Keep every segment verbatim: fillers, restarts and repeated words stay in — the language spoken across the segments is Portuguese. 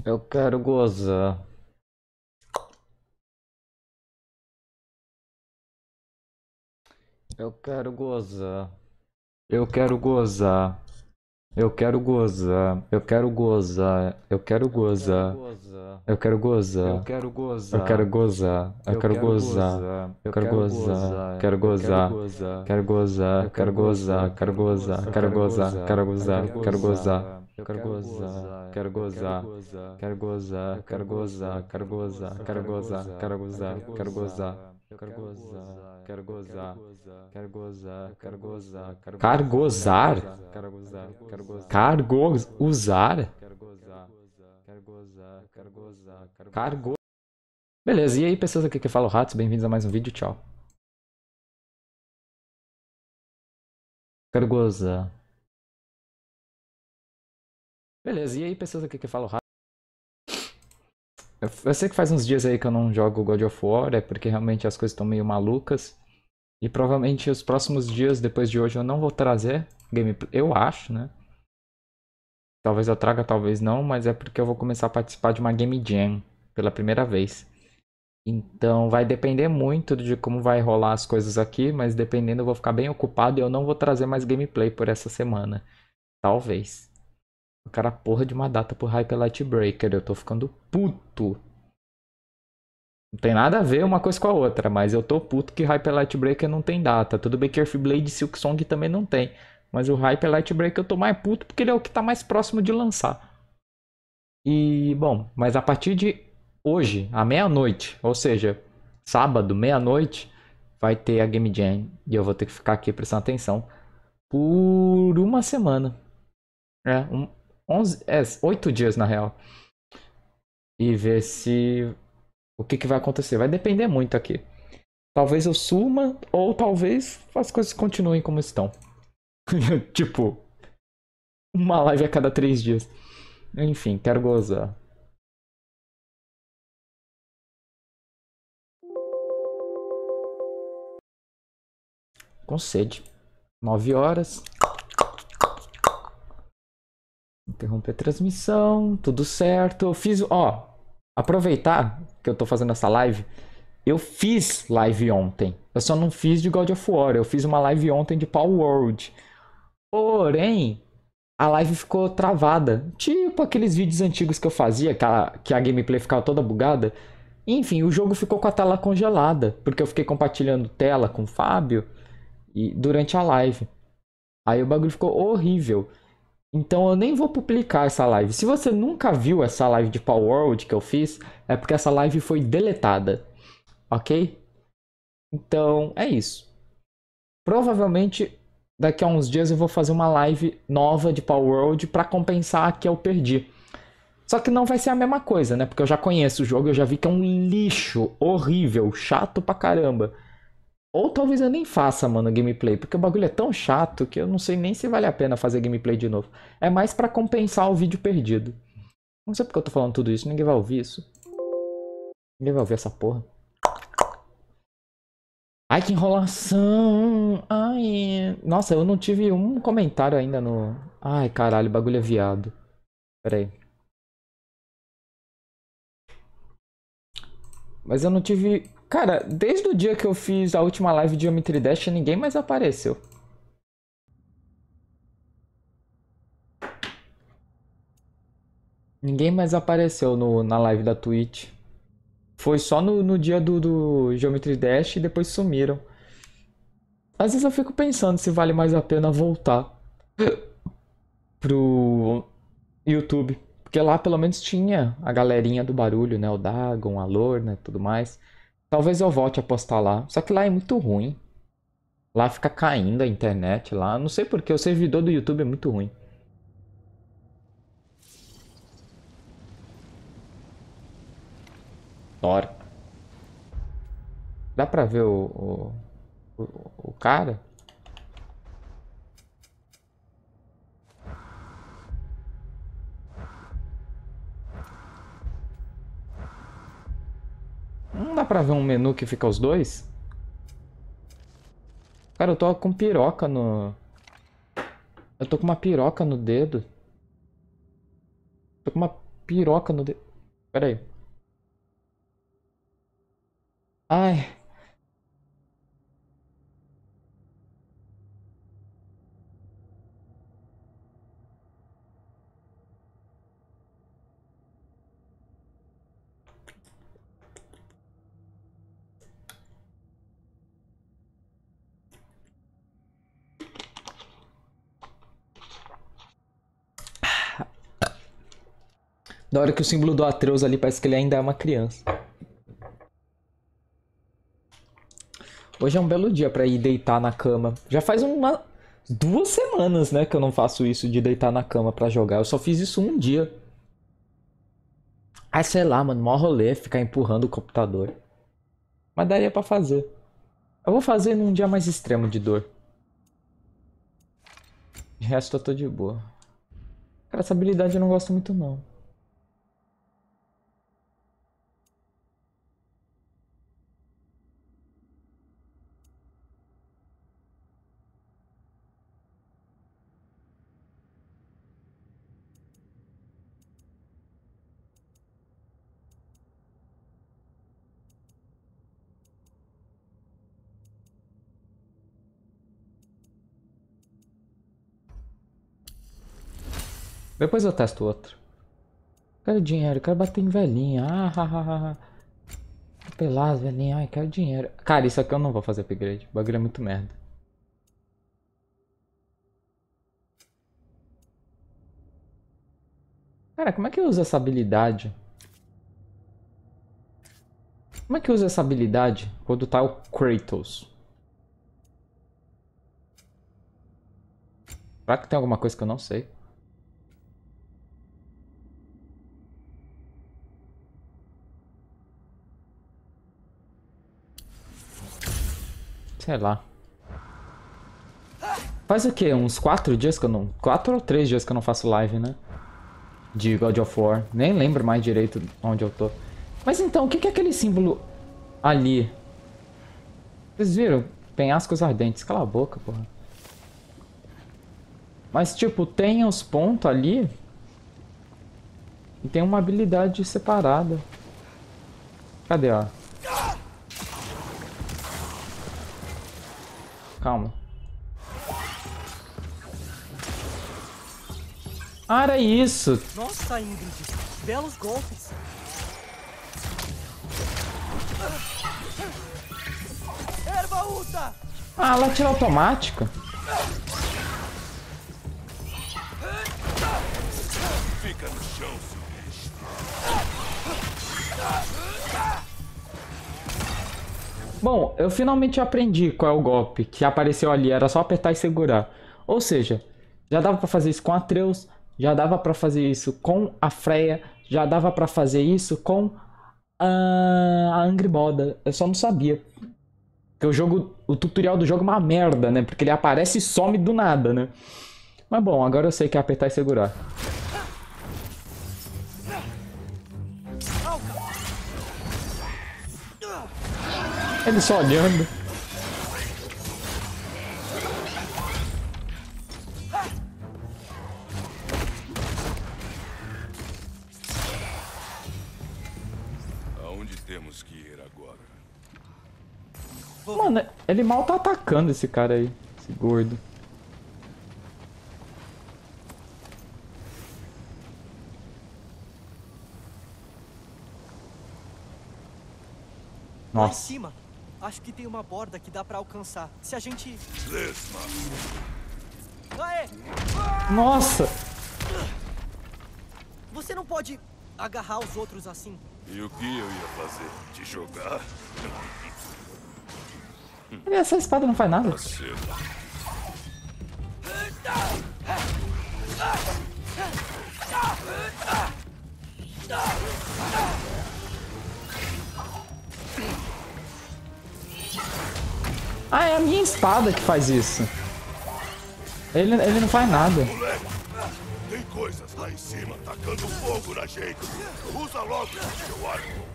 Eu quero gozar. Eu quero gozar. Eu quero gozar. Eu quero gozar. Eu quero gozar. Eu quero Eu quero gozar. gozar. Eu quero Eu gozar. quero Eu quero gozar. gozar. Eu Eu quero quero gozar. gozar. Eu Eu quero quero gozar. gozar. Quero Eu quero gozar. gozar. Quero gozar. Eu quero Quero gozar. gozar. Quero gozar. Eu Quero quero gozar. gozar. Quero Eu gozar. quero Quero gozar. gozar. Eu Quero quero gozar. gozar. Quero Eu quero gozar. gozar. Quero gozar, Eu quero quero gozar, gozar. quero gozar, Eu quero quero gozar, gozar. quero Eu gozar, quero quero gozar, gozar. Eu quero quero gozar, gozar. quero Eu quero gozar, gozar. quero gozar, Eu quero quero gozar, gozar. quero Eu quero gozar, quero gozar. gozar, Eu quero quero gozar, quero gozar. gozar, Eu quero cargo gozar. usar, Eu quero gozar. quero gozar, Eu quero quero gozar. gozar, quero cargo. Beleza, e aí pessoas aqui que falam ratos, bem-vindos a mais um vídeo, tchau. Quero gozar. Beleza, e aí pessoas aqui que falam ratos. Eu, eu sei que faz uns dias aí que eu não jogo God of War, é porque realmente as coisas estão meio malucas. E provavelmente os próximos dias, depois de hoje, eu não vou trazer gameplay. Eu acho, né? Talvez eu traga, talvez não, mas é porque eu vou começar a participar de uma Game Jam pela primeira vez. Então vai depender muito de como vai rolar as coisas aqui, mas dependendo eu vou ficar bem ocupado e eu não vou trazer mais gameplay por essa semana. Talvez. O cara porra de uma data pro Hyper Light Breaker, eu tô ficando puto. Não tem nada a ver uma coisa com a outra, mas eu tô puto que Hyper Light Breaker não tem data. Tudo bem que Earth Blade e Silk Song também não tem. Mas o Hyper Light Breaker eu tô mais puto porque ele é o que tá mais próximo de lançar. E, bom, mas a partir de hoje, à meia-noite, ou seja, sábado, meia-noite, vai ter a Game Jam. E eu vou ter que ficar aqui prestando atenção por uma semana. É, um, onze, é, oito dias na real. E ver se. O que, que vai acontecer. Vai depender muito aqui. Talvez eu suma, ou talvez as coisas continuem como estão. Tipo, uma live a cada três dias. Enfim, quero gozar. Com sede. Nove horas. Interromper a transmissão. Tudo certo. Eu fiz. Ó, aproveitar que eu tô fazendo essa live. Eu fiz live ontem. Eu só não fiz de God of War. Eu fiz uma live ontem de Power World. Porém, a live ficou travada. Tipo aqueles vídeos antigos que eu fazia, que a, que a gameplay ficava toda bugada. Enfim, o jogo ficou com a tela congelada, porque eu fiquei compartilhando tela com o Fábio e durante a live. Aí o bagulho ficou horrível. Então eu nem vou publicar essa live. Se você nunca viu essa live de Power World que eu fiz, é porque essa live foi deletada, ok? Então é isso. Provavelmente daqui a uns dias eu vou fazer uma live nova de Power World para compensar a que eu perdi. Só que não vai ser a mesma coisa, né? Porque eu já conheço o jogo, eu já vi que é um lixo horrível, chato pra caramba. Ou talvez eu nem faça, mano, gameplay, porque o bagulho é tão chato que eu não sei nem se vale a pena fazer gameplay de novo. É mais pra compensar o vídeo perdido. Não sei porque eu tô falando tudo isso, ninguém vai ouvir isso. Ninguém vai ouvir essa porra. Ai, que enrolação! Ai. Nossa, eu não tive um comentário ainda no. Ai, caralho, o bagulho é viado. Pera aí. Mas eu não tive. Cara, desde o dia que eu fiz a última live de Geometry Dash, ninguém mais apareceu. Ninguém mais apareceu no, na live da Twitch. Foi só no, no dia do, do Geometry Dash e depois sumiram. Às vezes eu fico pensando se vale mais a pena voltar pro YouTube. Porque lá pelo menos tinha a galerinha do barulho, né? O Dagon, a Lorna e tudo mais. Talvez eu volte a postar lá. Só que lá é muito ruim. Lá fica caindo a internet lá. Não sei porque o servidor do YouTube é muito ruim. Thor. Dá pra ver o, o, o, o cara? Não dá pra ver um menu que fica os dois? Cara, eu tô com piroca no. Eu tô com uma piroca no dedo. Tô com uma. piroca no dedo. Pera aí. Ai. Da hora que o símbolo do Atreus ali parece que ele ainda é uma criança. Hoje é um belo dia pra ir deitar na cama. Já faz uma duas semanas, né, que eu não faço isso de deitar na cama pra jogar. Eu só fiz isso um dia. Ai, sei lá, mano, mó rolê ficar empurrando o computador. Mas daria pra fazer. Eu vou fazer num dia mais extremo de dor. De resto eu tô de boa. Cara, essa habilidade eu não gosto muito não. Depois eu testo outro. Quero dinheiro, quero bater em velhinha. Ah, ha, ha, ha. Pelar as velhinhas, ai, quero dinheiro. Cara, isso aqui eu não vou fazer upgrade. O bagulho é muito merda. Cara, como é que eu uso essa habilidade? Como é que eu uso essa habilidade quando tá o Kratos? Será que tem alguma coisa que eu não sei? Sei lá. Faz o quê? Uns quatro dias que eu não... Quatro ou três dias que eu não faço live, né? De God of War. Nem lembro mais direito onde eu tô. Mas então, o que é aquele símbolo ali? Vocês viram? Penhascos ardentes. Cala a boca, porra. Mas, tipo, tem os pontos ali. E tem uma habilidade separada. Cadê, ó? Calma. Ah, era isso. Nossa, Ingrid. Belos golpes. Erva usa! Ah, ela tira automática. Fica no chão, Silvestre. Bom, eu finalmente aprendi qual é o golpe que apareceu ali. Era só apertar e segurar. Ou seja, já dava pra fazer isso com a Atreus, já dava pra fazer isso com a Freya, já dava pra fazer isso com a, a Angry Moda. Eu só não sabia. Porque o jogo, o tutorial do jogo é uma merda, né? Porque ele aparece e some do nada, né? Mas bom, agora eu sei que é apertar e segurar. Ele só olhando. Aonde temos que ir agora? Mano, ele mal tá atacando esse cara aí. Esse gordo. Lá em Nossa. cima, acho que tem uma borda que dá pra alcançar. Se a gente... Lesma! Aê! Nossa! Você não pode agarrar os outros assim. E o que eu ia fazer? Te jogar? Essa espada não faz nada. Tá cedo. Ah, é a minha espada que faz isso. Ele, ele não faz nada. Moleque! Tem coisas lá em cima tacando fogo na gente. Usa logo esse seu arco.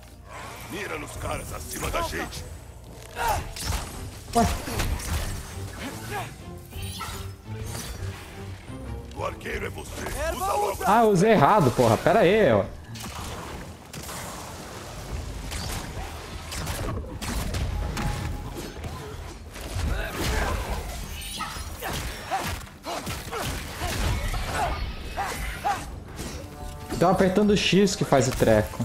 Mira nos caras acima da gente. Ué. O arqueiro é você. Erva Usa logo. Ah, eu usei errado, porra. Pera aí, ó. Então apertando o X que faz o treco.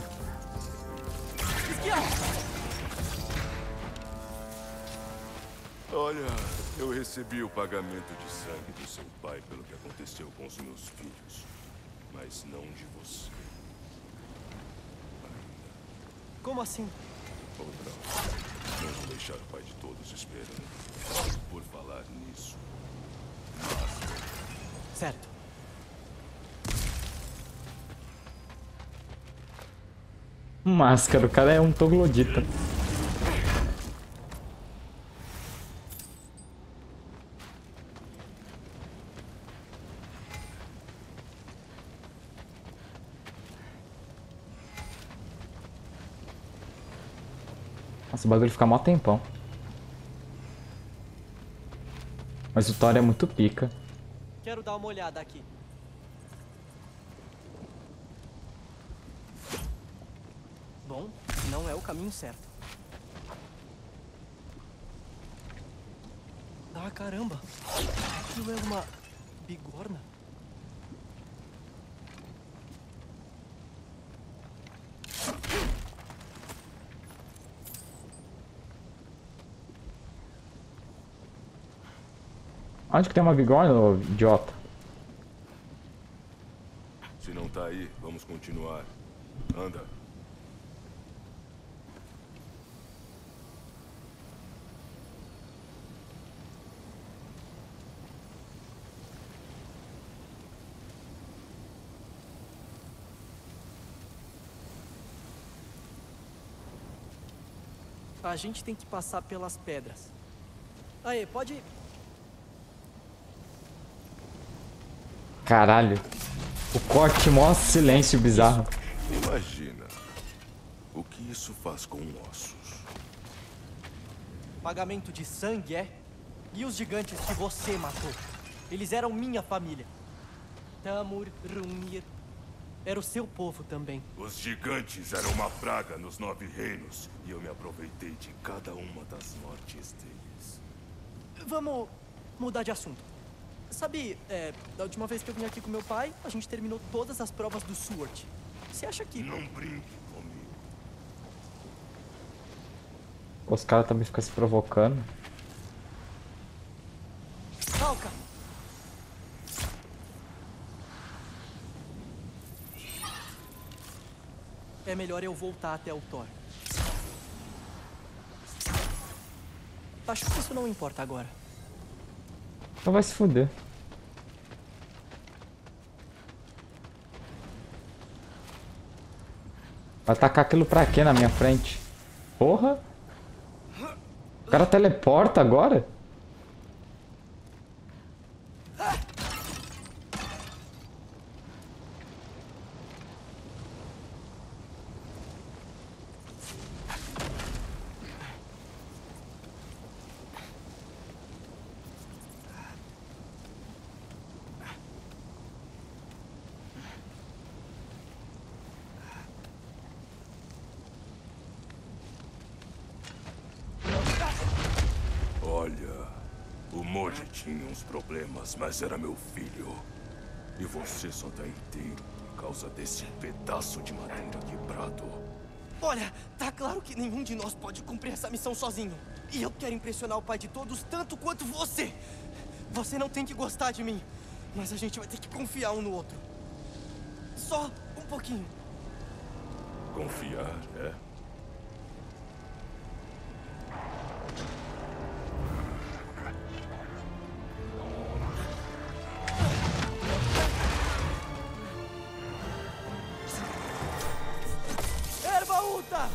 Olha, eu recebi o pagamento de sangue do seu pai pelo que aconteceu com os meus filhos. Mas não de você. Como assim? Outra. Não vou deixar o pai de todos esperando. Por falar nisso. Certo. Máscara, o cara é um troglodita. Nossa, o bagulho fica mó tempão. Mas o Thor é muito pica. Quero dar uma olhada aqui. Bom, não é o caminho certo. Ah, caramba! Aquilo é uma bigorna? Onde que tem uma bigorna, ô idiota? Se não tá aí, vamos continuar. Anda. A gente tem que passar pelas pedras. Aê, pode ir. Caralho. O corte mostra silêncio bizarro. Imagina o que isso faz com ossos. Pagamento de sangue, é? E os gigantes que você matou? Eles eram minha família. Tamur, Rumir. Era o seu povo também. Os gigantes eram uma praga nos nove reinos. E eu me aproveitei de cada uma das mortes deles. Vamos mudar de assunto. Sabe, é, da última vez que eu vim aqui com meu pai, a gente terminou todas as provas do Sword. Você acha que... Não brinque comigo. Os caras também ficam se provocando. Falca! É melhor eu voltar até o Thor. Acho que isso não importa agora. Então vai se fuder. Vai tacar aquilo pra quê na minha frente? Porra! O cara teleporta agora? Olha, o Modi tinha uns problemas, mas era meu filho. E você só tá inteiro por causa desse pedaço de madeira quebrado. Olha, tá claro que nenhum de nós pode cumprir essa missão sozinho. E eu quero impressionar o pai de todos tanto quanto você. Você não tem que gostar de mim, mas a gente vai ter que confiar um no outro. Só um pouquinho. Confiar, é? Erva Ulta!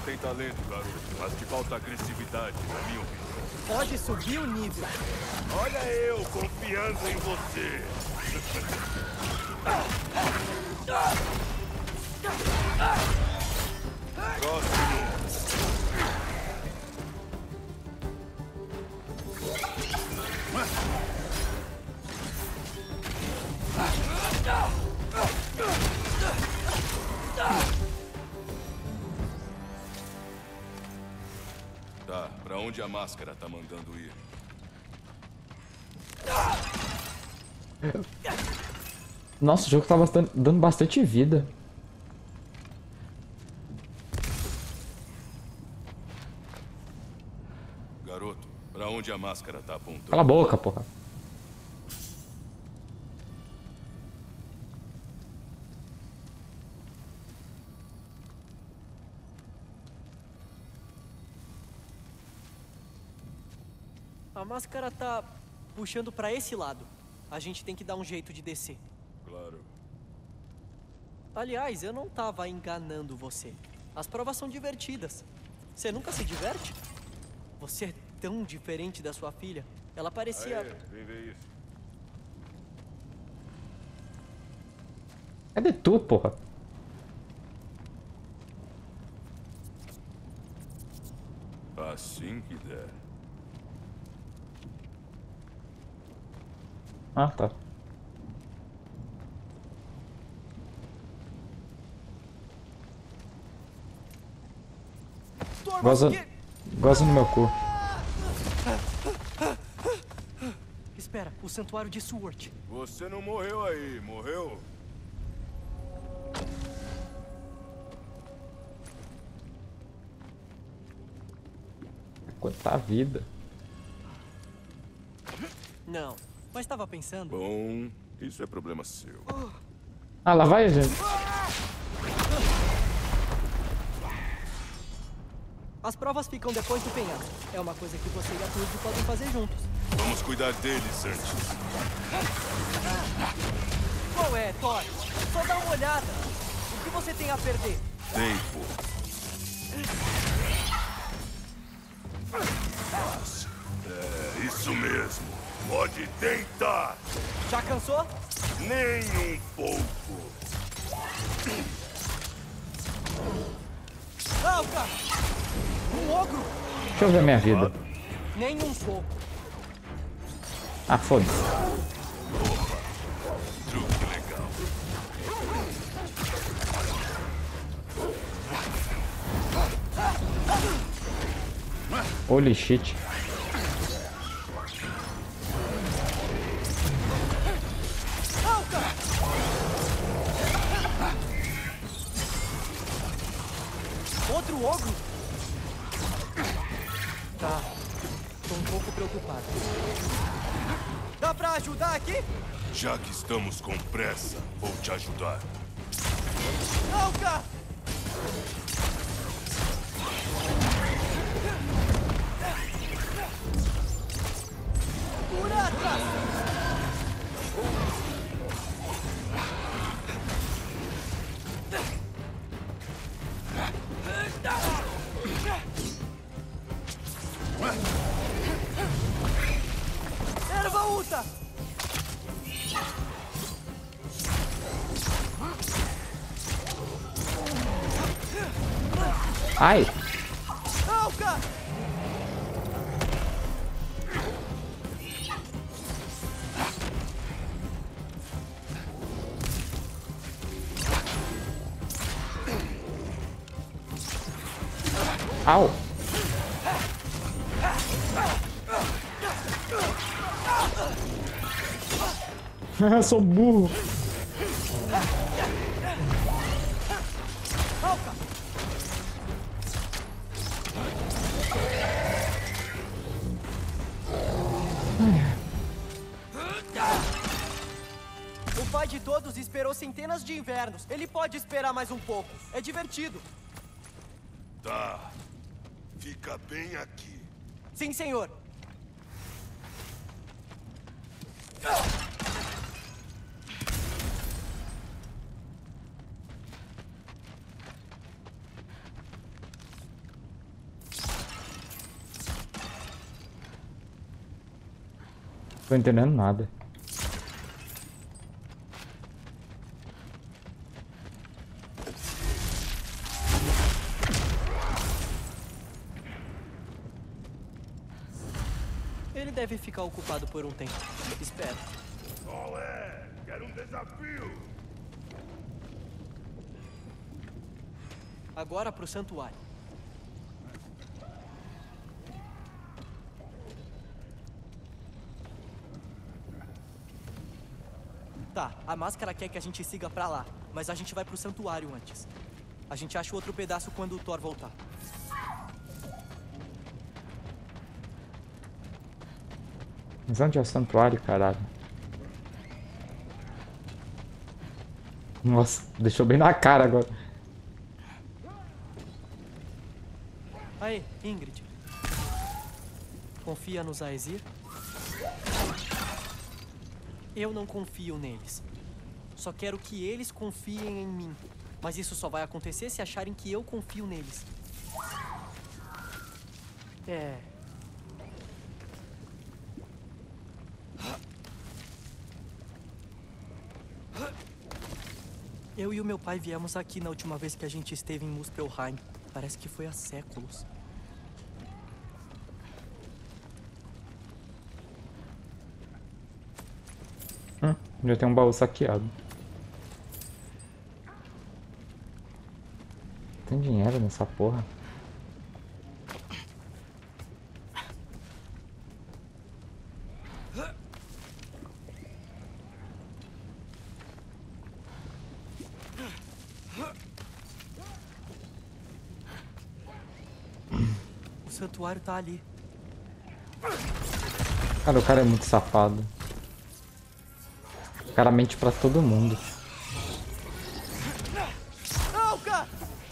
tem talento, garoto, mas te falta agressividade, na minha opinião. Pode subir o nível. Olha eu confiando em você. Próximo. Tá, pra onde a máscara tá mandando ir? Nossa, o jogo tá bastante, dando bastante vida. Garoto, pra onde a máscara tá apontando? Cala a boca, porra. A máscara tá puxando pra esse lado. A gente tem que dar um jeito de descer. Claro. Aliás, eu não tava enganando você. As provas são divertidas. Você nunca se diverte? Você é tão diferente da sua filha. Ela parecia... Aê, vem ver isso. Cadê tu, porra? Assim que der. Ah, tá. Goza, goza no meu cu. Espera, o santuário de Sword. Você não morreu aí, morreu? Quanta vida. Não, mas tava pensando... Bom, isso é problema seu. Ah, lá vai a gente. As provas ficam depois do penhasco. É uma coisa que você e a Trude podem fazer juntos. Vamos cuidar deles antes. Qual é, Thor? Só dá uma olhada. O que você tem a perder? Tempo. É, isso mesmo. Pode tentar. Já cansou? Nem um pouco. Alca! Um ogro! Deixa eu ver minha vida. Nem um pouco. Ah, foda-se. Truque legal. Holy shit. Alca! Outro ogro? Tá. Tô um pouco preocupado. Dá pra ajudar aqui? Já que estamos com pressa, vou te ajudar. Alca! Por atrás! Erva Uta! Ai! Alca! Au! Sou burro. Alca! O pai de todos esperou centenas de invernos. Ele pode esperar mais um pouco. É divertido. Tá. Fica bem aqui. Sim, senhor. Tô entendendo nada. Ele deve ficar ocupado por um tempo. Espera. Qual é? Quero um desafio. Agora pro santuário. Tá, a máscara quer que a gente siga pra lá, mas a gente vai pro santuário antes. A gente acha o outro pedaço quando o Thor voltar. Mas onde é o santuário, caralho? Nossa, deixou bem na cara agora. Aí, Ingrid. Confia nos Aesir? Eu não confio neles. Só quero que eles confiem em mim. Mas isso só vai acontecer se acharem que eu confio neles. É... Eu e o meu pai viemos aqui na última vez que a gente esteve em Muspelheim. Parece que foi há séculos. Hum, já tem um baú saqueado. Tem dinheiro nessa porra? O santuário tá ali. Cara, o cara é muito safado. O cara mente pra todo mundo. Não, cara!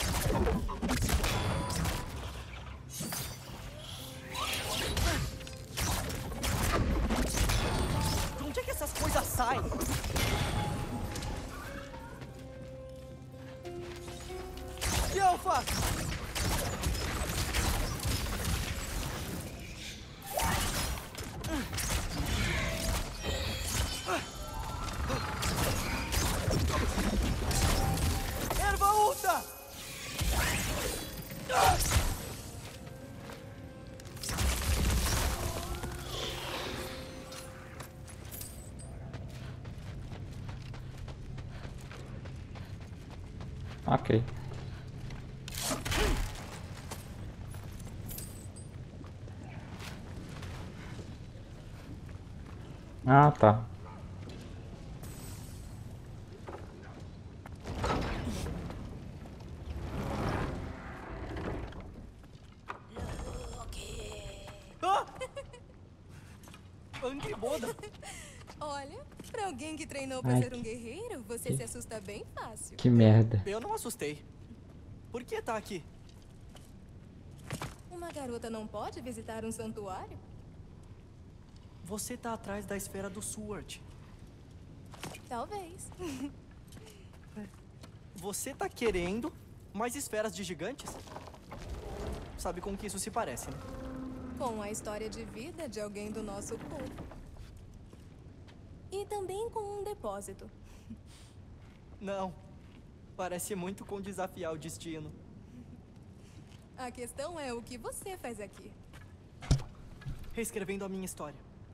De onde é que essas coisas saem? O que eu faço? Erva ulta! Ok. Ah, tá. Ah! Angry Boda! Olha, pra alguém que treinou pra Ai, ser um guerreiro, você se assusta bem fácil. Que merda. Eu não assustei. Por que tá aqui? Uma garota não pode visitar um santuário? Você tá atrás da esfera do Sword. Talvez. Você tá querendo mais esferas de gigantes? Sabe com que isso se parece, né? Com a história de vida de alguém do nosso povo. E também com um depósito. Não. Parece muito com desafiar o destino. A questão é o que você faz aqui. Reescrevendo a minha história.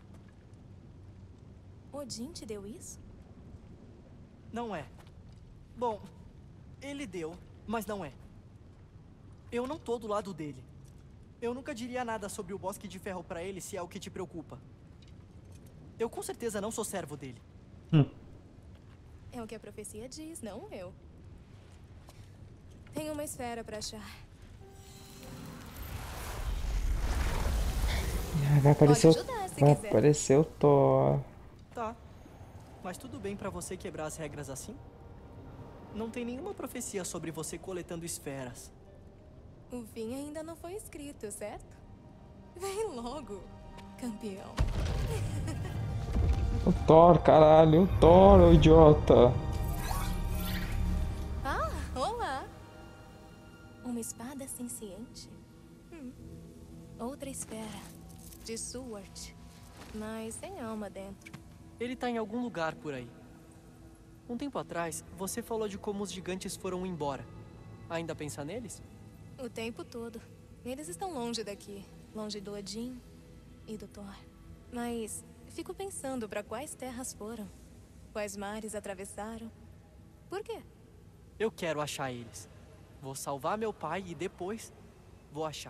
Odin te deu isso? Não é. Bom, ele deu, mas não é. Eu não tô do lado dele. Eu nunca diria nada sobre o Bosque de Ferro pra ele se é o que te preocupa. Eu com certeza não sou servo dele. Hum. É o que a profecia diz, não eu. Tem uma esfera pra achar. Vai aparecer, Pode o... ajudar se Vai quiser. aparecer o Thor. Tá. Mas tudo bem pra você quebrar as regras assim? Não tem nenhuma profecia sobre você coletando esferas. O fim ainda não foi escrito, certo? Vem logo, campeão. O Thor, caralho. O Thor, ô idiota. Ah, olá! Uma espada senciente? Hum. Outra esfera, de Sword. mas sem alma dentro. Ele tá em algum lugar por aí. Um tempo atrás, você falou de como os gigantes foram embora. Ainda pensa neles? O tempo todo. Eles estão longe daqui. Longe do Odin e do Thor. Mas fico pensando para quais terras foram. Quais mares atravessaram. Por quê? Eu quero achar eles. Vou salvar meu pai e depois vou achar.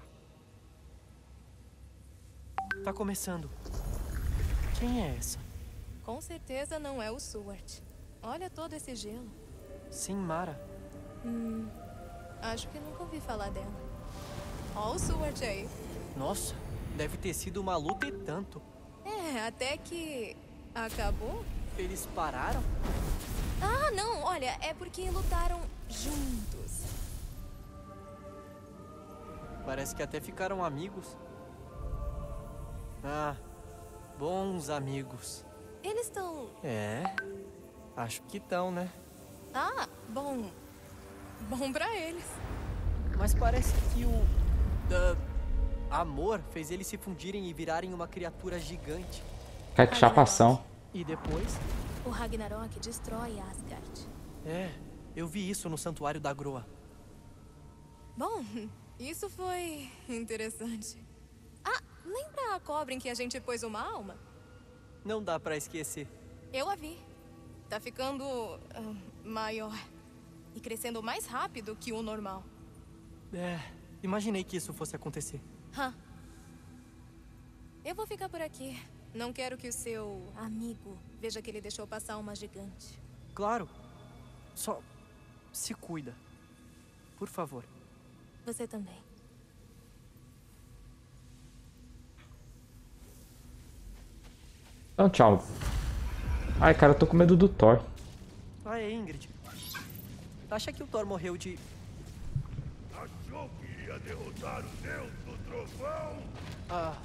Tá começando. Quem é essa? Com certeza não é o Swart. Olha todo esse gelo. Sim, Mara. Hum, acho que nunca ouvi falar dela. Ó o Swart aí. Nossa, deve ter sido uma luta e tanto. É, até que... acabou? Eles pararam? Ah, não, olha, é porque lutaram juntos. Parece que até ficaram amigos. Ah, bons amigos. Eles estão... É, acho que estão, né? Ah, bom... Bom pra eles. Mas parece que o... da... amor fez eles se fundirem e virarem uma criatura gigante. Cara, que chapação. E depois? O Ragnarok destrói Asgard. É, eu vi isso no Santuário da Groa. Bom, isso foi interessante. Ah, lembra a cobra em que a gente pôs uma alma? Não dá pra esquecer. Eu a vi. Tá ficando... ah, maior. E crescendo mais rápido que o normal. É, imaginei que isso fosse acontecer. Hã. Eu vou ficar por aqui. Não quero que o seu amigo veja que ele deixou passar uma gigante. Claro. Só se cuida. Por favor. Você também. Então, tchau. Ai, cara, eu tô com medo do Thor. Ah, é, Ingrid. Acha que o Thor morreu de... Achou que iria derrotar o Deus do Trovão? Ah...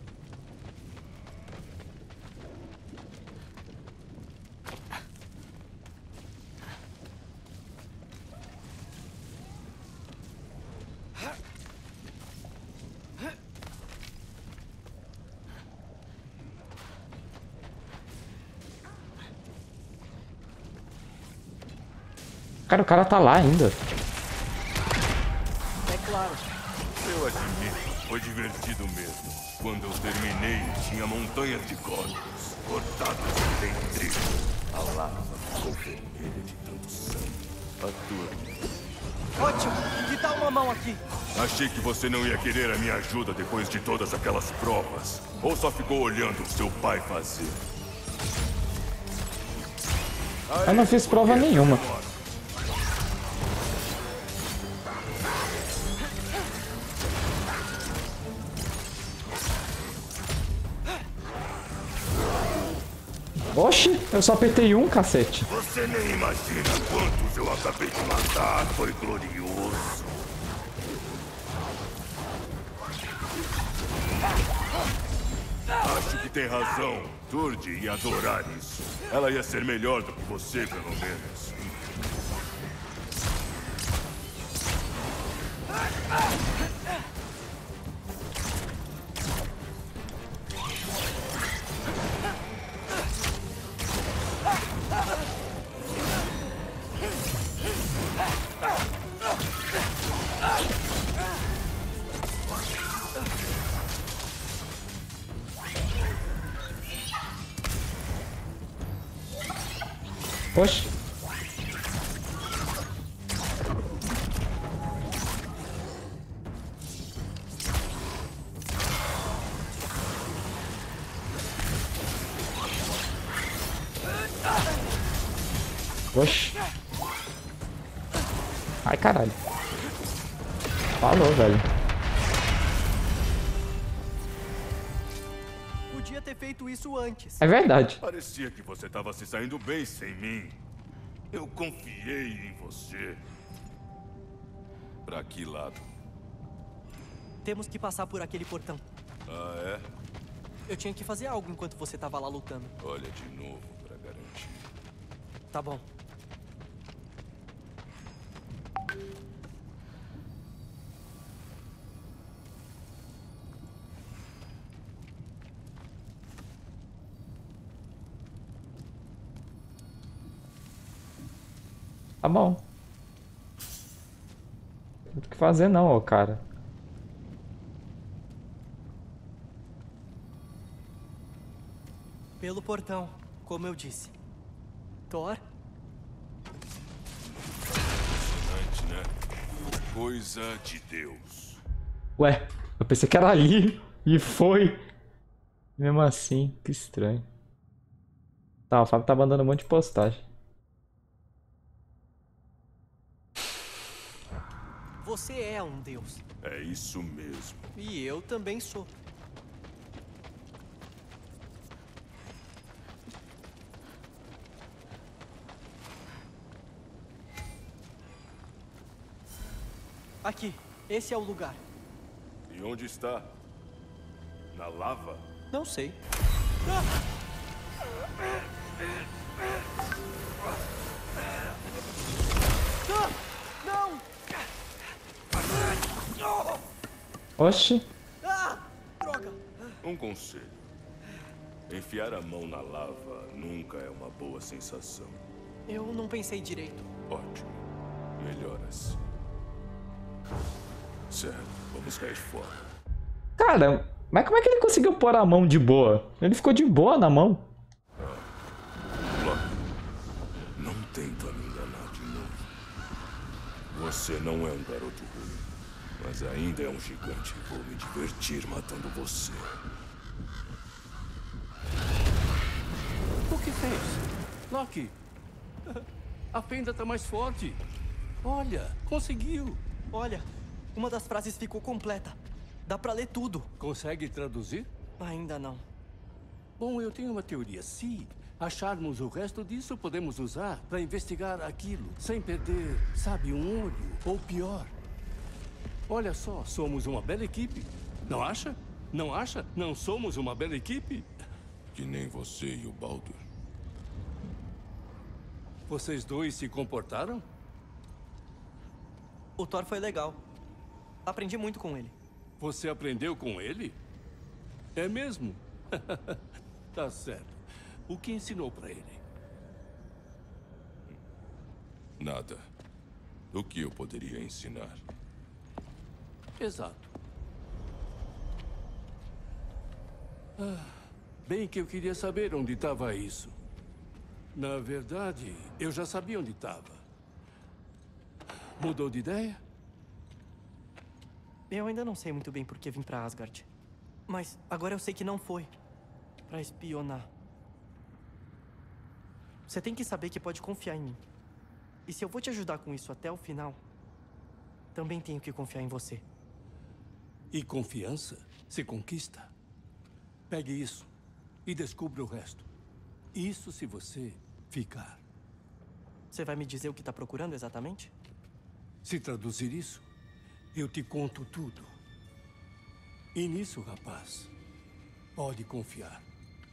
Cara, o cara tá lá ainda. É claro. Eu admito, foi divertido mesmo. Quando eu terminei, tinha montanhas de corpos, cortados em trigo. A lava ficou vermelha de tanto sangue. A turma. Ótimo! Me dá uma mão aqui. Achei que você não ia querer a minha ajuda depois de todas aquelas provas. Ou só ficou olhando seu pai fazer. Eu não fiz prova nenhuma. Oxi, eu só apertei um, cacete. Você nem imagina quantos eu acabei de matar. Foi glorioso. Acho que tem razão. Turdi ia adorar isso. Ela ia ser melhor do que você, pelo menos. Oxi. Oxi. Ai, caralho. Falou, velho. Podia ter feito isso antes. É verdade. Parecia que você estava se saindo bem sem mim. Eu confiei em você. Pra que lado? Temos que passar por aquele portão. Ah, é? Eu tinha que fazer algo enquanto você tava lá lutando. Olha de novo pra garantir. Tá bom. Tá bom. Não tem o que fazer não, ô cara. Pelo portão, como eu disse. Thor? Impressionante, né? Coisa de Deus. Ué, eu pensei que era ali e foi. Mesmo assim, que estranho. Tá, o Fábio tá mandando um monte de postagem. Você é um deus. É isso mesmo. E eu também sou. Aqui, esse é o lugar. E onde está? Na lava? Não sei. Ah! Não! Oxi. Ah! Droga! Um conselho. Enfiar a mão na lava nunca é uma boa sensação. Eu não pensei direito. Ótimo. Melhor assim. Certo, vamos cair fora. Cara, mas como é que ele conseguiu pôr a mão de boa? Ele ficou de boa na mão. Loki, não tenta me enganar de novo. Você não é um garoto ruim, mas ainda é um gigante. Vou me divertir matando você. O que fez? Loki, a fenda tá mais forte. Olha, conseguiu. Olha, uma das frases ficou completa. Dá pra ler tudo. Consegue traduzir? Ainda não. Bom, eu tenho uma teoria. Se acharmos o resto disso, podemos usar para investigar aquilo, sem perder, sabe, um olho. Ou pior. Olha só, somos uma bela equipe. Não acha? Não acha? Não somos uma bela equipe? Que nem você e o Baldur. Vocês dois se comportaram? O Thor foi legal. Aprendi muito com ele. Você aprendeu com ele? É mesmo? Tá certo. O que ensinou para ele? Nada. O que eu poderia ensinar? Exato. Ah, bem que eu queria saber onde estava isso. Na verdade, eu já sabia onde estava. Mudou de ideia? Eu ainda não sei muito bem por que vim pra Asgard. Mas agora eu sei que não foi pra espionar. Você tem que saber que pode confiar em mim. E se eu vou te ajudar com isso até o final, também tenho que confiar em você. E confiança se conquista. Pegue isso e descubra o resto. Isso se você ficar. Você vai me dizer o que tá procurando exatamente? Se traduzir isso, eu te conto tudo. E nisso, rapaz, pode confiar.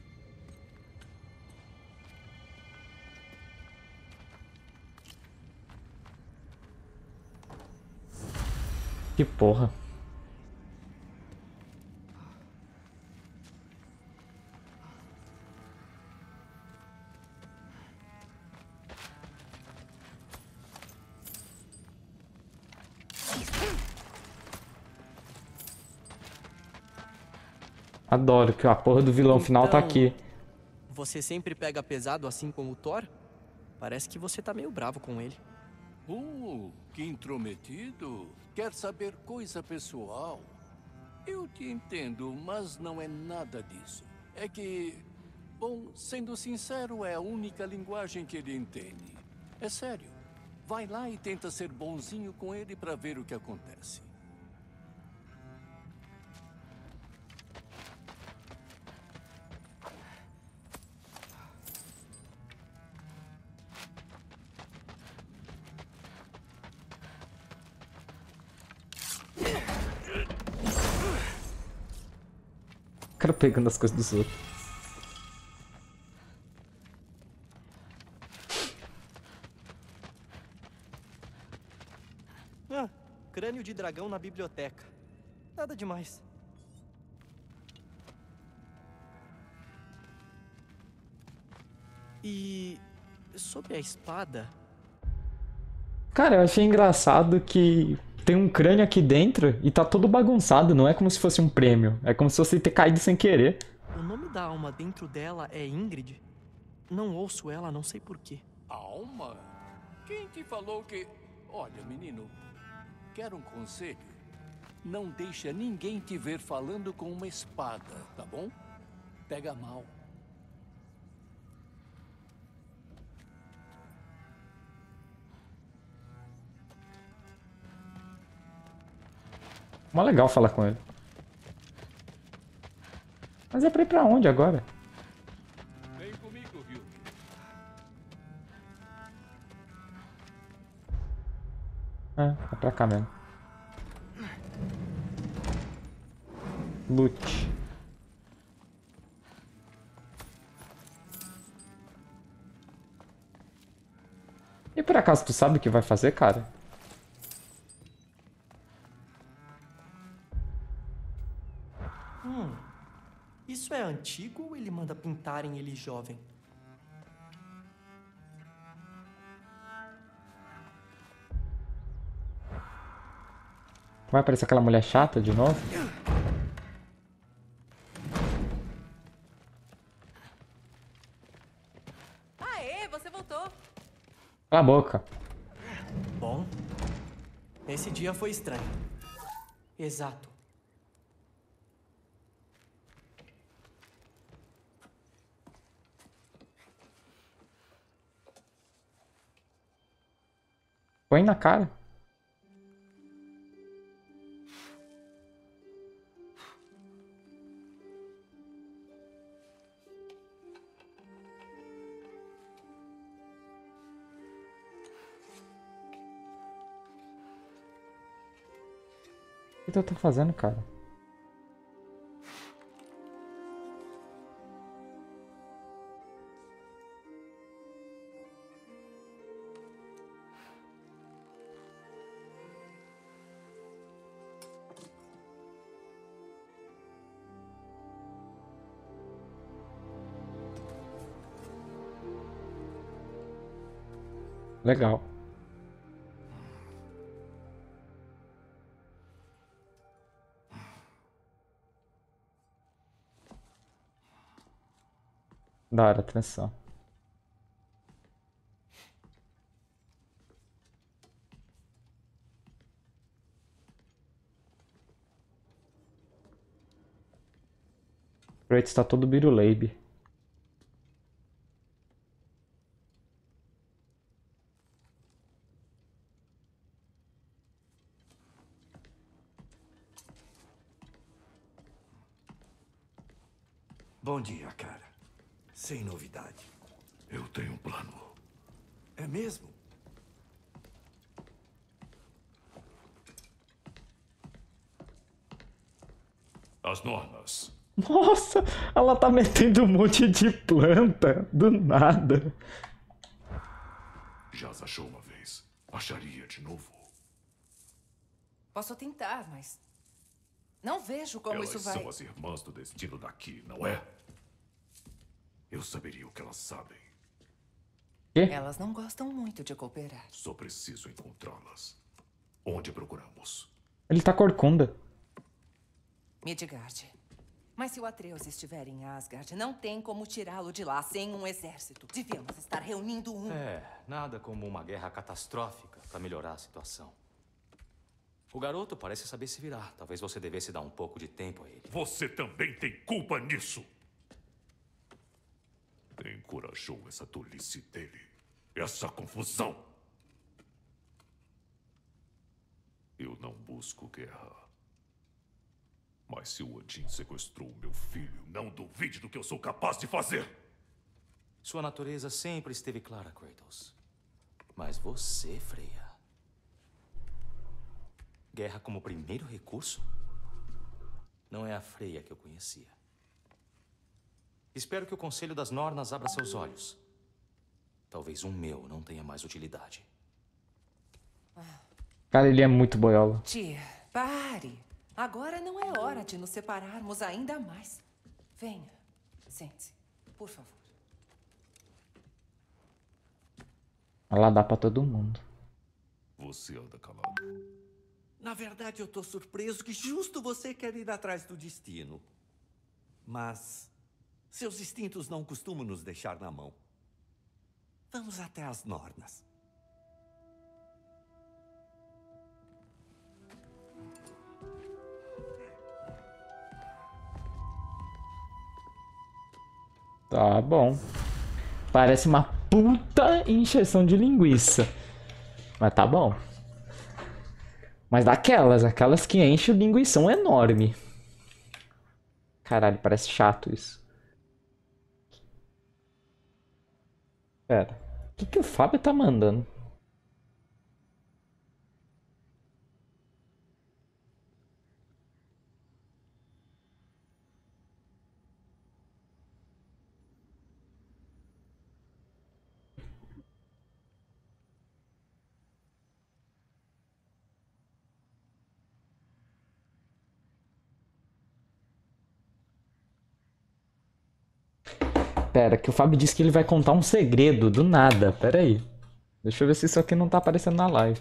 Que porra. Adoro que a porra do vilão final tá Então, aqui. Você sempre pega pesado assim como o Thor? Parece que você tá meio bravo com ele. Uh, que intrometido. Quer saber coisa pessoal? Eu te entendo, mas não é nada disso. É que, bom, sendo sincero, é a única linguagem que ele entende. É sério. Vai lá e tenta ser bonzinho com ele para ver o que acontece. O cara pegando as coisas dos outros. Ah, crânio de dragão na biblioteca. Nada demais. E sobre a espada, Cara, eu achei engraçado que tem um crânio aqui dentro e tá todo bagunçado. Não é como se fosse um prêmio. É como se fosse ter caído sem querer. O nome da alma dentro dela é Ingrid? Não ouço ela, não sei porquê. Alma? Quem te falou que... Olha, menino, quero um conselho. Não deixa ninguém te ver falando com uma espada, tá bom? Pega mal. Mó legal falar com ele. Mas é pra ir pra onde agora? Vem comigo, viu? É, é pra cá mesmo. Loot. E por acaso tu sabe o que vai fazer, cara? Hum. Isso é antigo ou ele manda pintarem ele jovem? Vai aparecer aquela mulher chata de novo? Aê, você voltou. Cala a boca. Bom, esse dia foi estranho. Exato. Põe na cara. O que eu tô fazendo, cara? Legal. Da hora, atenção. O Kratos tá todo biruleibe. Bom dia, cara. Sem novidade. Eu tenho um plano. É mesmo? As normas. Nossa, ela tá metendo um monte de planta do nada. Já as achou uma vez. Acharia de novo. Posso tentar, mas não vejo como Elas isso vai... são as irmãs do destino daqui, não é? Eu saberia o que elas sabem. Elas não gostam muito de cooperar. Só preciso encontrá-las. Onde procuramos? Ele tá corcunda. Midgard. Mas se o Atreus estiver em Asgard, não tem como tirá-lo de lá sem um exército. Devíamos estar reunindo um. É, nada como uma guerra catastrófica para melhorar a situação. O garoto parece saber se virar. Talvez você devesse dar um pouco de tempo a ele. Você também tem culpa nisso. Encorajou essa tolice dele. Essa confusão. Eu não busco guerra. Mas se o Odin sequestrou meu filho, não duvide do que eu sou capaz de fazer. Sua natureza sempre esteve clara, Kratos. Mas você, Freya... Guerra como primeiro recurso? Não é a Freya que eu conhecia. Espero que o Conselho das Nornas abra seus olhos. Talvez um meu não tenha mais utilidade. Cara, ele é muito boiola. Tia, pare. Agora não é hora de nos separarmos ainda mais. Venha, sente-se, por favor. Ela dá pra todo mundo. Você anda calado. Na verdade, eu tô surpreso que justo você quer ir atrás do destino. Mas seus instintos não costumam nos deixar na mão. Vamos até as Nornas. Tá bom. Parece uma puta encheção de linguiça. Mas tá bom. Mas daquelas, aquelas que enchem o linguição enorme. Caralho, parece chato isso. Pera. O que, que o Fábio tá mandando? Pera, que o Fábio disse que ele vai contar um segredo do nada. Pera aí. Deixa eu ver se isso aqui não tá aparecendo na live.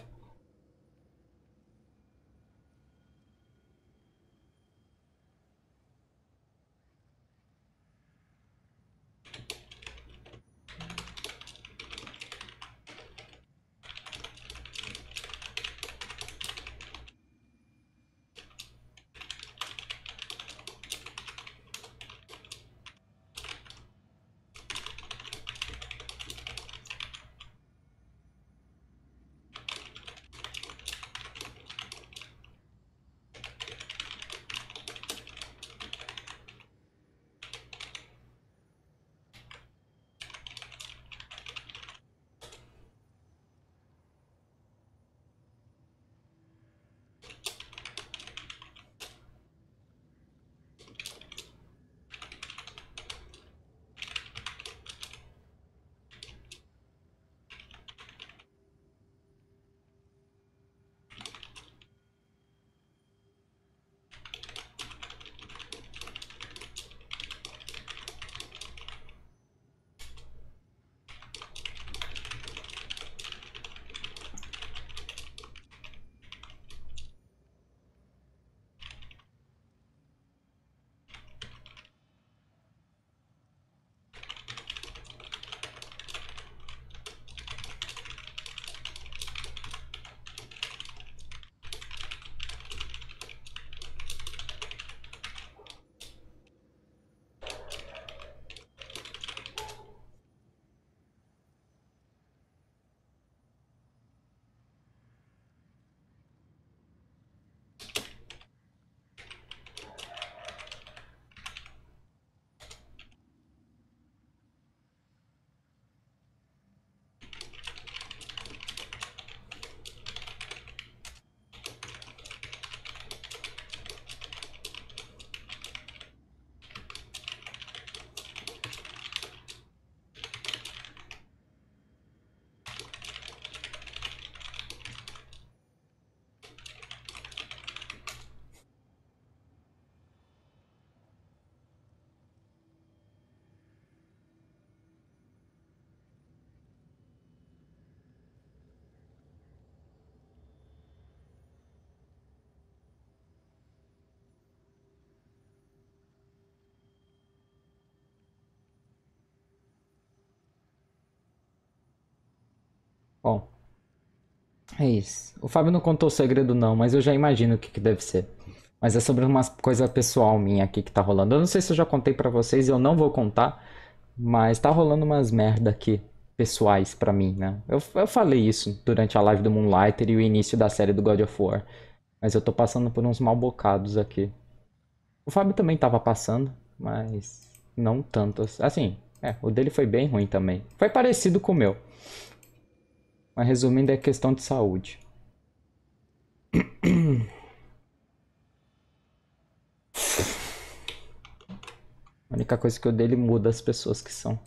Bom, é isso. O Fábio não contou o segredo não, mas eu já imagino o que, que deve ser. Mas é sobre uma coisa pessoal minha aqui que tá rolando. Eu não sei se eu já contei pra vocês e eu não vou contar, mas tá rolando umas merda aqui, pessoais pra mim, né? Eu, eu falei isso durante a live do Moonlighter e o início da série do God of War. Mas eu tô passando por uns mal bocados aqui. O Fábio também tava passando, mas não tanto. Assim, é, o dele foi bem ruim também. Foi parecido com o meu. Mas resumindo, é questão de saúde. A única coisa que eu dele muda as pessoas que são.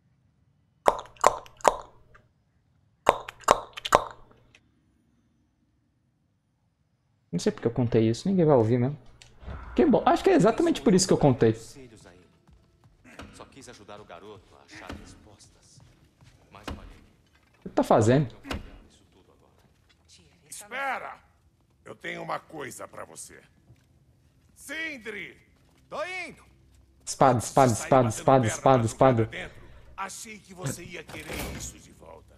Não sei porque eu contei isso, ninguém vai ouvir mesmo. Que bom, acho que é exatamente por isso que eu contei. Só quis ajudar o garoto a achar respostas. Mas olha, O que tá fazendo? Tia, Espera! Eu tenho uma coisa pra você. Sindri! Tô indo! Espada, espada, Saí espada, batendo espada, perna espada, pra espada. jogar dentro. Achei que você ia querer isso de volta.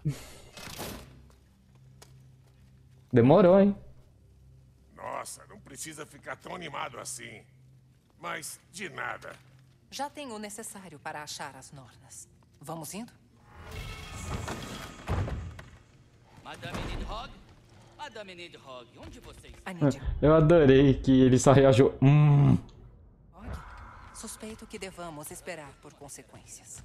Demorou, hein? Nossa, não precisa ficar tão animado assim. Mas de nada. Já tenho o necessário para achar as Nornas. Vamos indo? Madame Nidhogg? Madame Nidhogg, onde vocês... Eu adorei que ele só reagiu. Hum. Olha, suspeito que devamos esperar por consequências.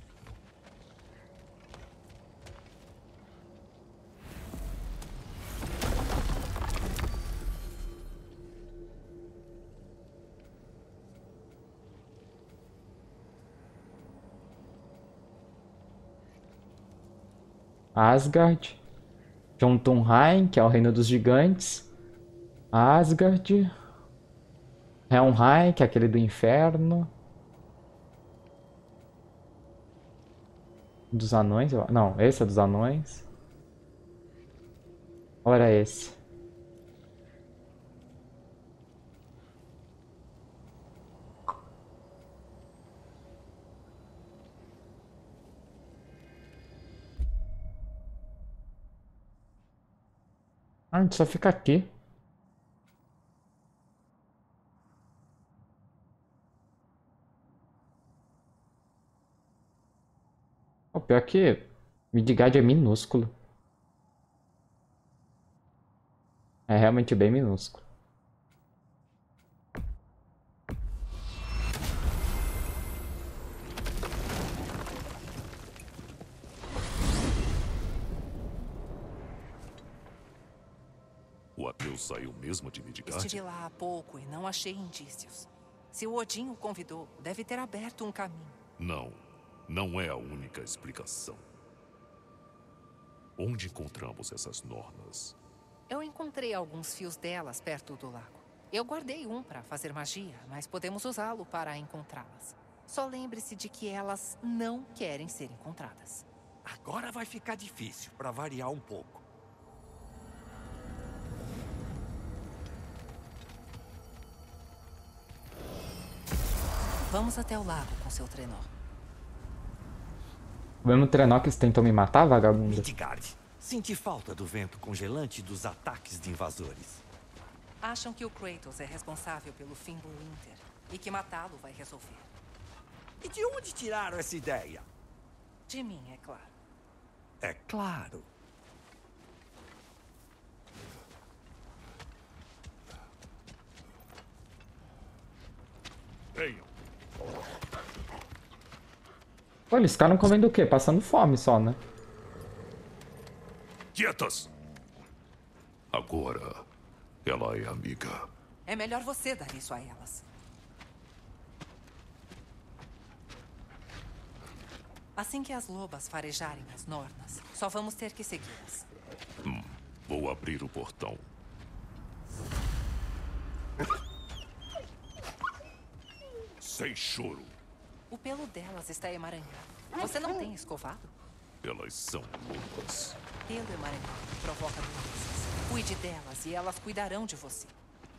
Asgard. Jotunheim, que é o reino dos gigantes. Asgard. Helheim, que é aquele do inferno. Dos anões? Não, esse é dos anões. Ou era esse? Ah, a gente só fica aqui. O pior que Midgard é minúsculo. É realmente bem minúsculo. O Atreus saiu mesmo de Midgard? Estive lá há pouco e não achei indícios. Se o Odin o convidou, deve ter aberto um caminho. Não, não é a única explicação. Onde encontramos essas Nornas? Eu encontrei alguns fios delas perto do lago. Eu guardei um para fazer magia, mas podemos usá-lo para encontrá-las. Só lembre-se de que elas não querem ser encontradas. Agora vai ficar difícil, para variar um pouco. Vamos até o lago com seu trenó. O mesmo trenó que você tentou me matar, vagabundo? Midgard, senti falta do vento congelante dos ataques de invasores. Acham que o Kratos é responsável pelo Fimbulwinter e que matá-lo vai resolver. E de onde tiraram essa ideia? De mim, é claro. É claro. Venham. Olha, eles ficaram comendo o quê? Passando fome só, né? Quietas! Agora, ela é amiga. É melhor você dar isso a elas. Assim que as lobas farejarem as Nornas, só vamos ter que segui-las. Hum, vou abrir o portão. Sem choro. O pelo delas está emaranhado. Você não tem escovado? Elas são lobas. Pelo emaranhado provoca doenças. Cuide delas e elas cuidarão de você.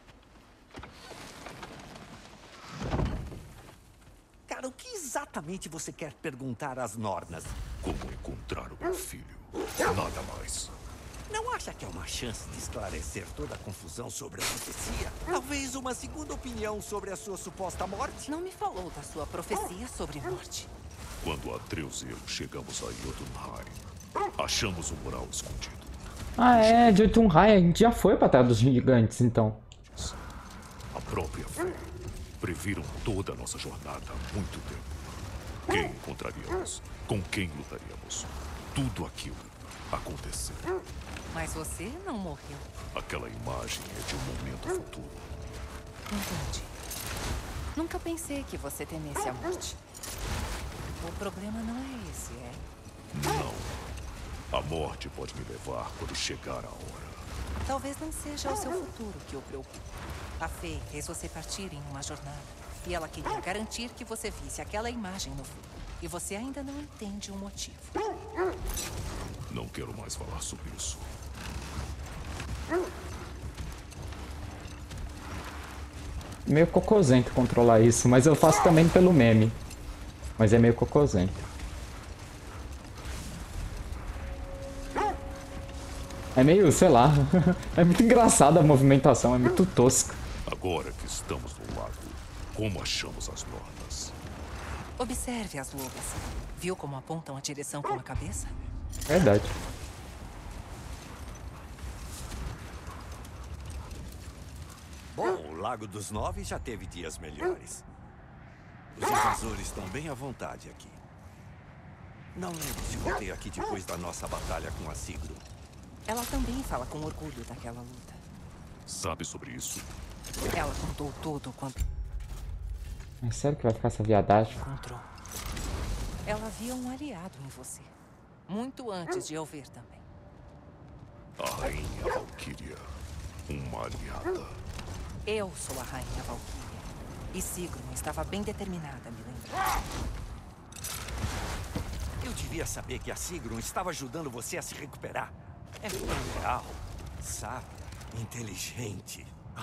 Cara, o que exatamente você quer perguntar às Nornas? Como encontrar o meu filho? Nada mais. Não acha que é uma chance de esclarecer toda a confusão sobre a profecia? Talvez uma segunda opinião sobre a sua suposta morte? Não me falou da sua profecia sobre morte. Quando Atreus e eu chegamos a Jotunheim, achamos um mural escondido. Ah, é, Jotunheim. A gente já foi pra Terra dos Gigantes, então. A própria fé. Previram toda a nossa jornada há muito tempo. Quem encontraríamos? Com quem lutaríamos? Tudo aquilo aconteceu. Mas você não morreu. Aquela imagem é de um momento futuro. Entendi. Nunca pensei que você temesse a morte. O problema não é esse, é? Não. A morte pode me levar quando chegar a hora. Talvez não seja o seu futuro que o preocupa. A Fei fez você partir em uma jornada. E ela queria garantir que você visse aquela imagem no futuro. E você ainda não entende o motivo. Não quero mais falar sobre isso. meio cocôzento controlar isso, mas eu faço também pelo meme. Mas é meio cocôzento. É meio, sei lá, é muito engraçada a movimentação, é muito tosca. Agora que estamos no lago, como achamos as nornas? Observe as lobas. Viu como apontam a direção com a cabeça? Verdade. Bom, o Lago dos Nove já teve dias melhores. Os invasores estão bem à vontade aqui. Não lembro se voltei aqui depois da nossa batalha com a Sigrun. Ela também fala com orgulho daquela luta. Sabe sobre isso? Ela contou tudo quanto É sério que vai ficar essa viadagem? encontrou. Ela via um aliado em você. Muito antes de eu ver também. A Rainha Valkyria. Uma aliada. Eu sou a Rainha Valkyria. E Sigrun estava bem determinada a me lembrar. Eu devia saber que a Sigrun estava ajudando você a se recuperar. É muito leal, sábia, inteligente.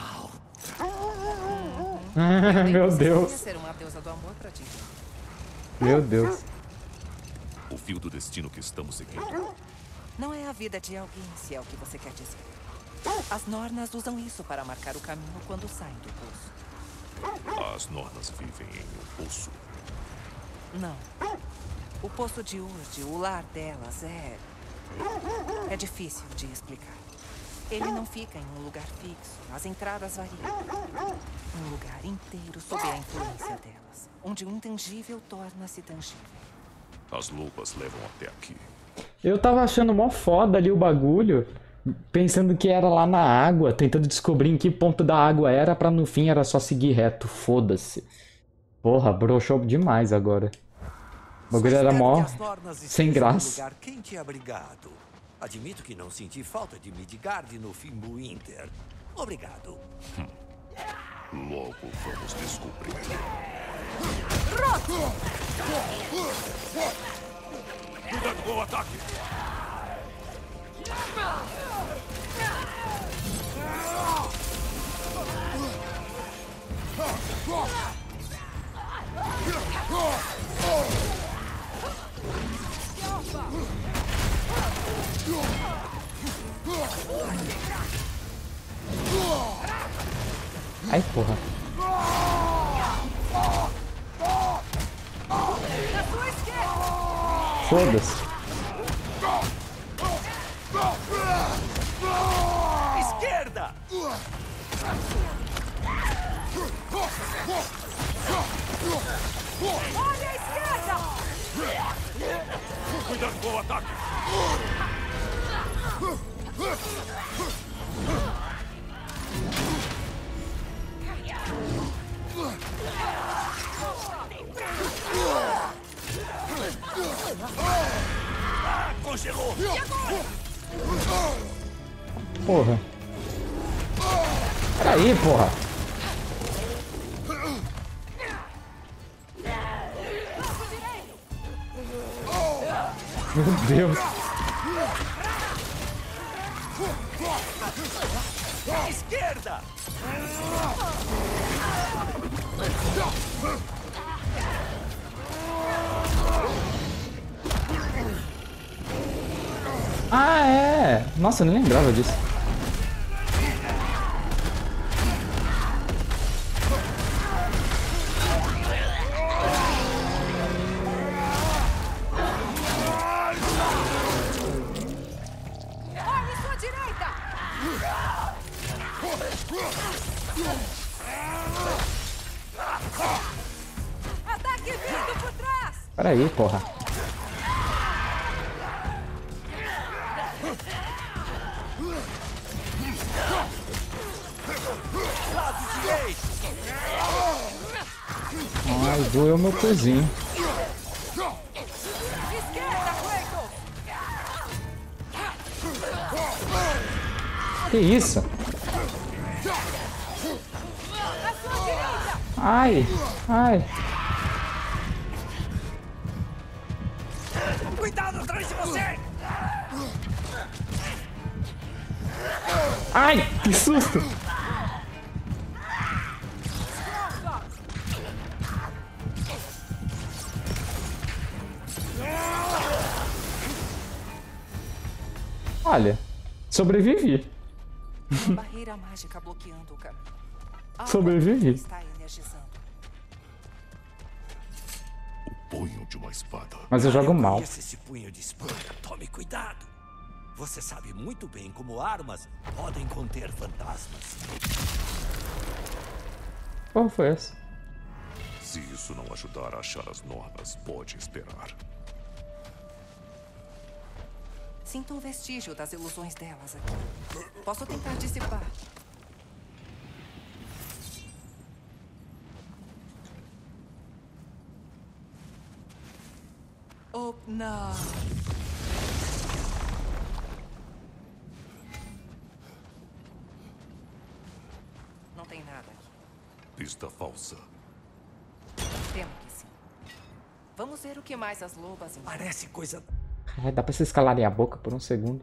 Eu Meu nem Deus. precisaria ser uma deusa do amor pra ti. Meu Deus. O fio do destino que estamos seguindo. Não é a vida de alguém, se é o que você quer dizer. As Nornas usam isso para marcar o caminho quando saem do poço. As nornas vivem em um poço. Não. O poço de Urd, o lar delas, é... É difícil de explicar. Ele não fica em um lugar fixo. As entradas variam. Um lugar inteiro sob a influência delas. Onde o intangível torna-se tangível. As lobas levam até aqui. Eu tava achando mó foda ali o bagulho, pensando que era lá na água, tentando descobrir em que ponto da água era, pra no fim era só seguir reto, foda-se. Porra, broxou demais agora. O bagulho era mó sem graça. Um lugar quente e abrigado. Admito que não senti falta de Midgard no Fimbulwinter. Obrigado. Hum. Logo vamos descobrir. Cuidado com o ataque! Ai, porra. Foda-se. Esquerda! Olha a esquerda! Cuidado com o ataque! Ah, congelou! Porra. Peraí, porra. Meu Deus. Esquerda! Ah, é. Nossa, eu nem lembrava disso. Olha sua direita! Ataque vindo por trás! Peraí, porra. Lado direito! Ai, doeu meu cozinho. Esquerda, Kratos! Que isso? À sua direita! Ai, ai. Cuidado atrás de você! Ai, que susto. Olha, sobrevivi. Uma barreira mágica bloqueando o caminho. Algo Sobrevivi. está energizando. O punho de uma espada. Mas eu jogo mal. Conheço esse punho de espada. Tome cuidado. Você sabe muito bem como armas podem conter fantasmas. Qual foi essa? Se isso não ajudar a achar as Nornas, pode esperar. Sinto um vestígio das ilusões delas aqui. Posso tentar dissipar. Oh, não. Não tem nada aqui. Pista falsa. Temo que sim. Vamos ver o que mais as lobas... Parece coisa... Ai, dá pra vocês calarem a boca por um segundo?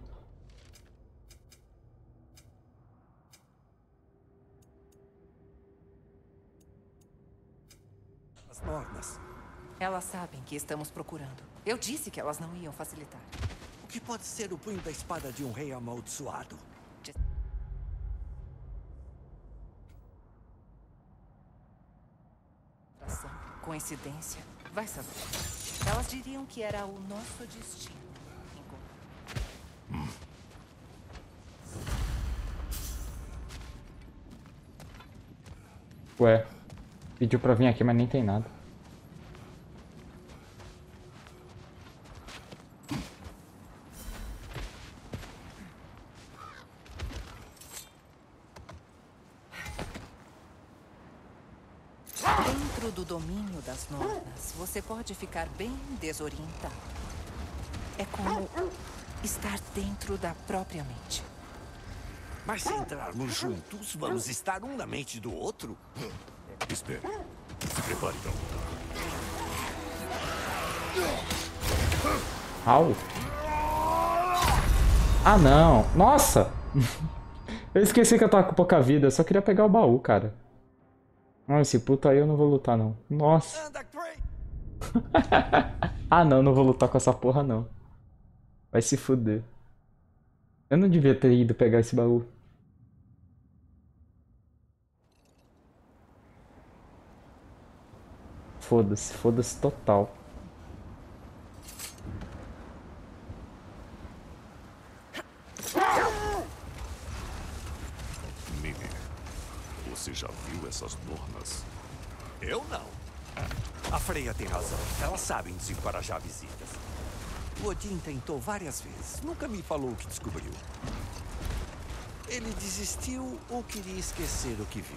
As Nornas. Elas sabem que estamos procurando. Eu disse que elas não iam facilitar. O que pode ser o punho da espada de um rei amaldiçoado? Coincidência? Vai saber. Elas diriam que era o nosso destino. Hum. Ué, pediu pra vir aqui, mas nem tem nada. Dentro do domínio das Nornas, você pode ficar bem desorientado. É como estar dentro da própria mente. Mas se entrarmos juntos, vamos estar um na mente do outro? Espere. Se prepare para lutar. Au. Ah, não. Nossa! Eu esqueci que eu tava com pouca vida. Eu só queria pegar o baú, cara. Ah, esse puto aí eu não vou lutar, não. Nossa. Ah, não. Não vou lutar com essa porra, não. Vai se fuder. Eu não devia ter ido pegar esse baú. Foda-se. Foda-se total. Mimi, você já viu essas Nornas? Eu não. A Freya tem razão. Elas sabem desencorajar visitas. O Odin tentou várias vezes. Nunca me falou o que descobriu. Ele desistiu ou queria esquecer o que viu.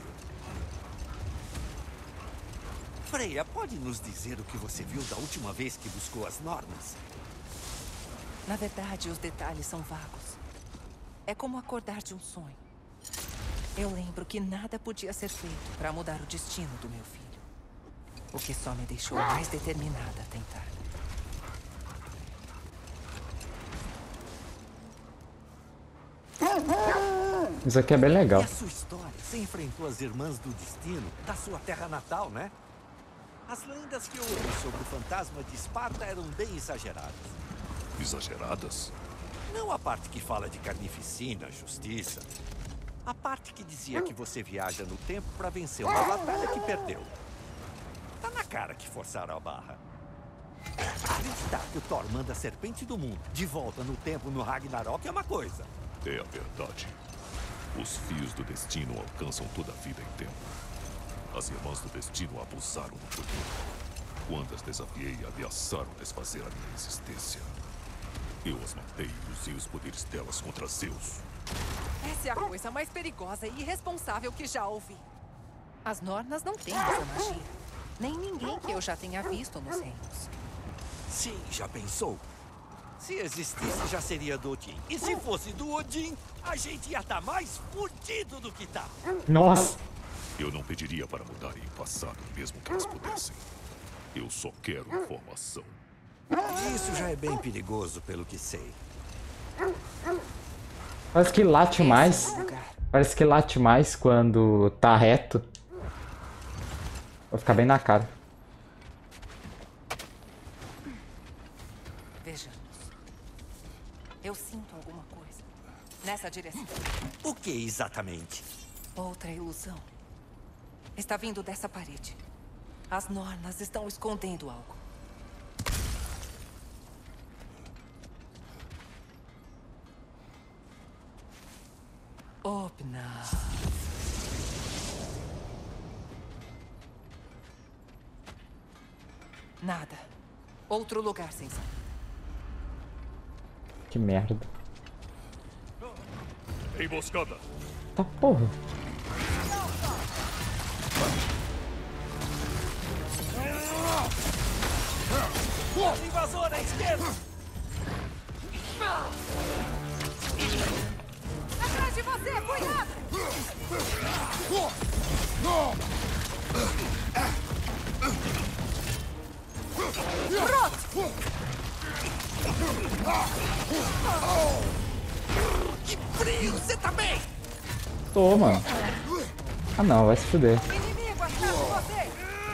Freya, pode nos dizer o que você viu da última vez que buscou as Nornas? Na verdade, os detalhes são vagos. É como acordar de um sonho. Eu lembro que nada podia ser feito para mudar o destino do meu filho. O que só me deixou mais determinada a tentar. Isso aqui é bem legal. E a sua história? Você enfrentou as Irmãs do Destino da sua terra natal, né? As lendas que eu ouvi sobre o fantasma de Esparta eram bem exageradas. Exageradas? Não a parte que fala de carnificina, justiça. A parte que dizia que você viaja no tempo para vencer uma batalha que perdeu. Tá na cara que forçaram a barra. Acreditar que o Thor manda a serpente do mundo de volta no tempo no Ragnarok é uma coisa. É a verdade. Os fios do destino alcançam toda a vida em tempo. As Irmãs do Destino abusaram do poder. Quando as desafiei, ameaçaram desfazer a minha existência. Eu as matei e usei os poderes delas contra Zeus. Essa é a coisa mais perigosa e irresponsável que já ouvi. As Nornas não têm essa magia. Nem ninguém que eu já tenha visto nos reinos. Sim, já pensou? Se existisse, já seria do Odin. E se fosse do Odin, a gente ia estar mais fudido do que tá. Nossa! Eu não pediria para mudarem o passado, mesmo que elas pudessem. Eu só quero informação. Isso já é bem perigoso, pelo que sei. Parece que late mais. Parece que late mais quando tá reto. Vai ficar bem na cara. Vejamos. Eu sinto alguma coisa. Nessa direção. O que exatamente? Outra ilusão. Está vindo dessa parede. As Nornas estão escondendo algo. Opna. Nada. Outro lugar sem som. Que merda. Emboscada. Tá porra. Invasor à esquerda! Atrás de você, cuidado! Pronto! Que frio! Você também! Toma. Ah não, vai se fuder. Inimigo atrás de você!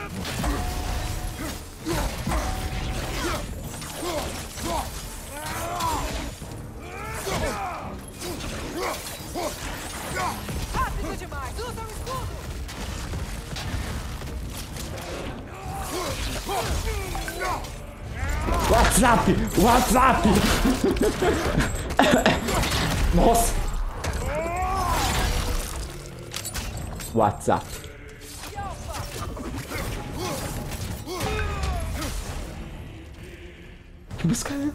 Rápido demais! Usa o escudo! WhatsApp! WhatsApp! Nossa! WhatsApp. Que busca é?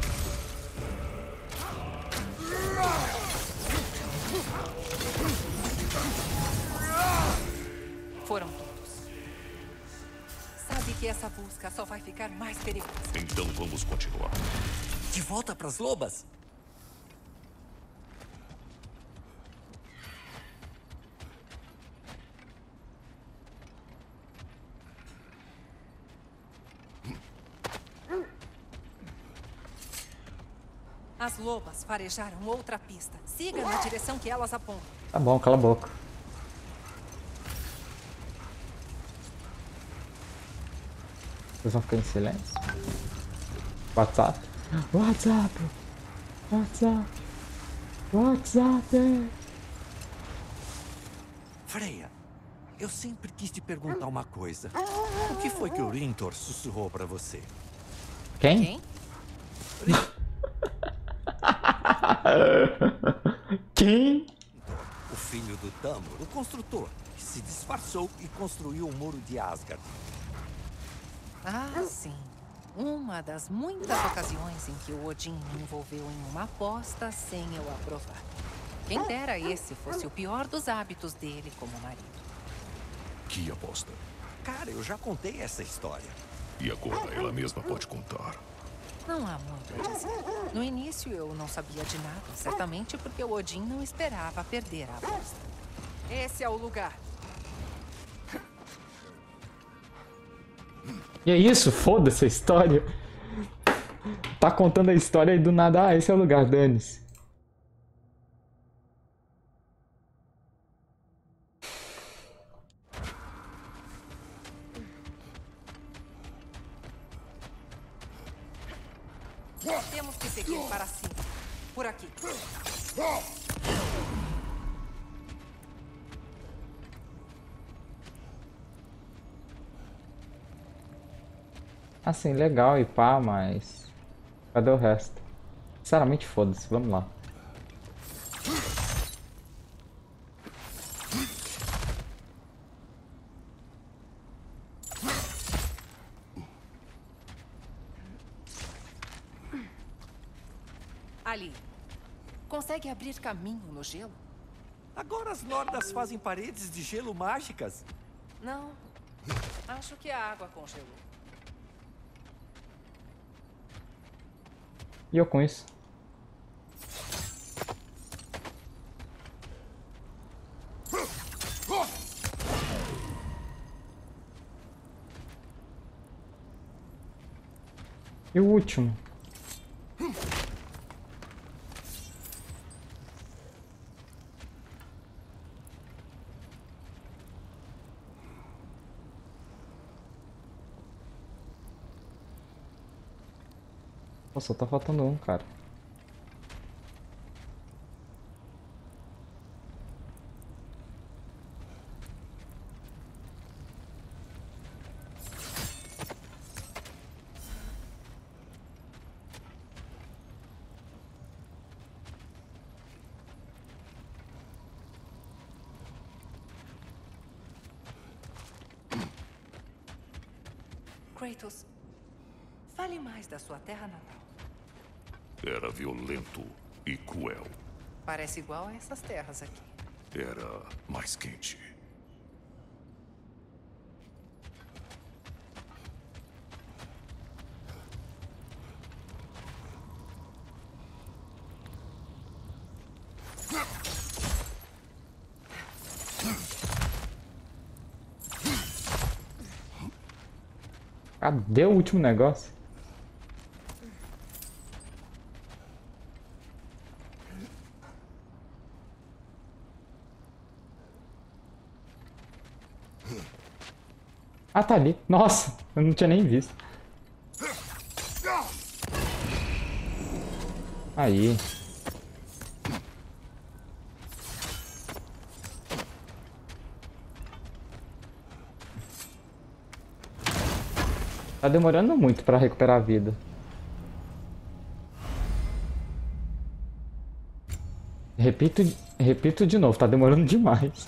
Foram todos. Sabe que essa busca só vai ficar mais perigosa. Então vamos continuar. De volta pras lobas? As lobas farejaram outra pista. Siga na direção que elas apontam. Tá bom, cala a boca. Vocês vão ficar em silêncio? WhatsApp? WhatsApp! WhatsApp! WhatsApp! Freya, eu sempre quis te perguntar uma coisa. O que foi que o Rintor sussurrou pra você? Quem? Quem? O filho do Tamur, o construtor, que se disfarçou e construiu o muro de Asgard. Ah, sim. Uma das muitas ocasiões em que o Odin me envolveu em uma aposta sem eu aprovar. Quem dera esse fosse o pior dos hábitos dele como marido. Que aposta? Cara, eu já contei essa história. E agora ela mesma pode contar. Não há muito a dizer. No início eu não sabia de nada, certamente porque o Odin não esperava perder a aposta. Esse é o lugar. E é isso, foda-se a história. Tá contando a história e do nada, ah, esse é o lugar, dane-se. Temos que seguir para cima. Por aqui. Assim, legal e pá, mas... Cadê o resto? Sinceramente, foda-se, vamos lá. Ali. Consegue abrir caminho no gelo? Agora as Nordas fazem paredes de gelo mágicas. Não. Acho que a água congelou. E eu com isso? E o último? Nossa, só tá faltando um, cara. Kratos, fale mais da sua terra natal. Era violento e cruel. Parece igual a essas terras aqui. Era mais quente. Cadê o último negócio? Ah, tá ali. Nossa, eu não tinha nem visto. Aí. Tá demorando muito pra recuperar a vida. Repito, repito de novo, tá demorando demais.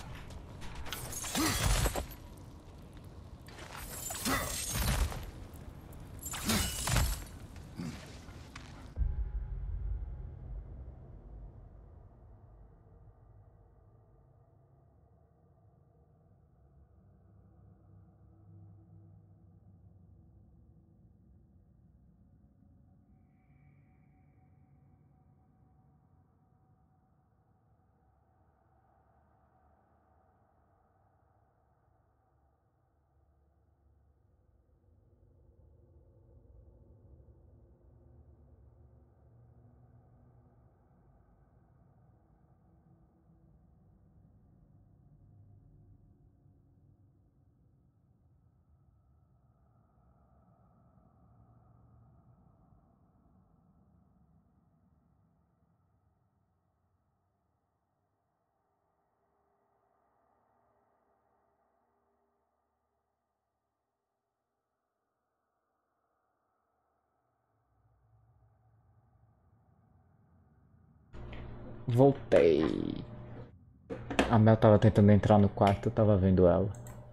Voltei. A Mel tava tentando entrar no quarto, eu tava vendo ela.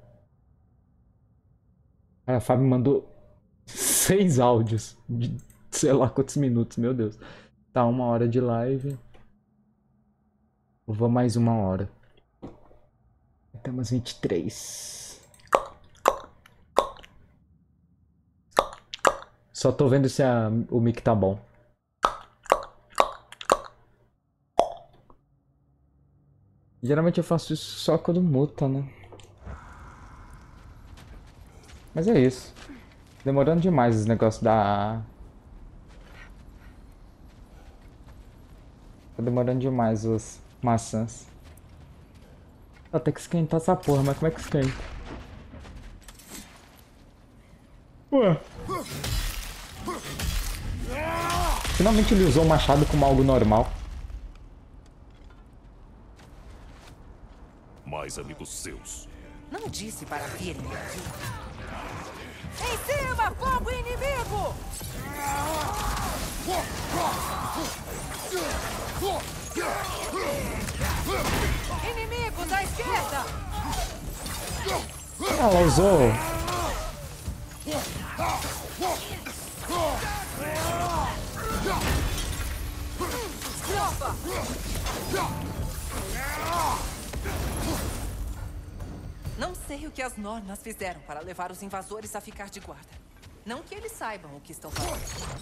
Cara, a Fábio mandou seis áudios de sei lá quantos minutos, meu Deus. Tá uma hora de live. Eu vou mais uma hora. Até umas vinte e três. Só tô vendo se a, o mic tá bom. Geralmente eu faço isso só quando muta, né? Mas é isso. Demorando demais os negócios da... Tá demorando demais os maçãs. Vai ter que esquentar essa porra, mas como é que esquenta? Ué. Finalmente ele usou o machado como algo normal. Mais amigos seus. Não disse para virem aqui. Em cima, fogo inimigo! Inimigos à esquerda! Ela usou. Tropa! Não sei o que as nornas fizeram para levar os invasores a ficar de guarda. Não que eles saibam o que estão fazendo.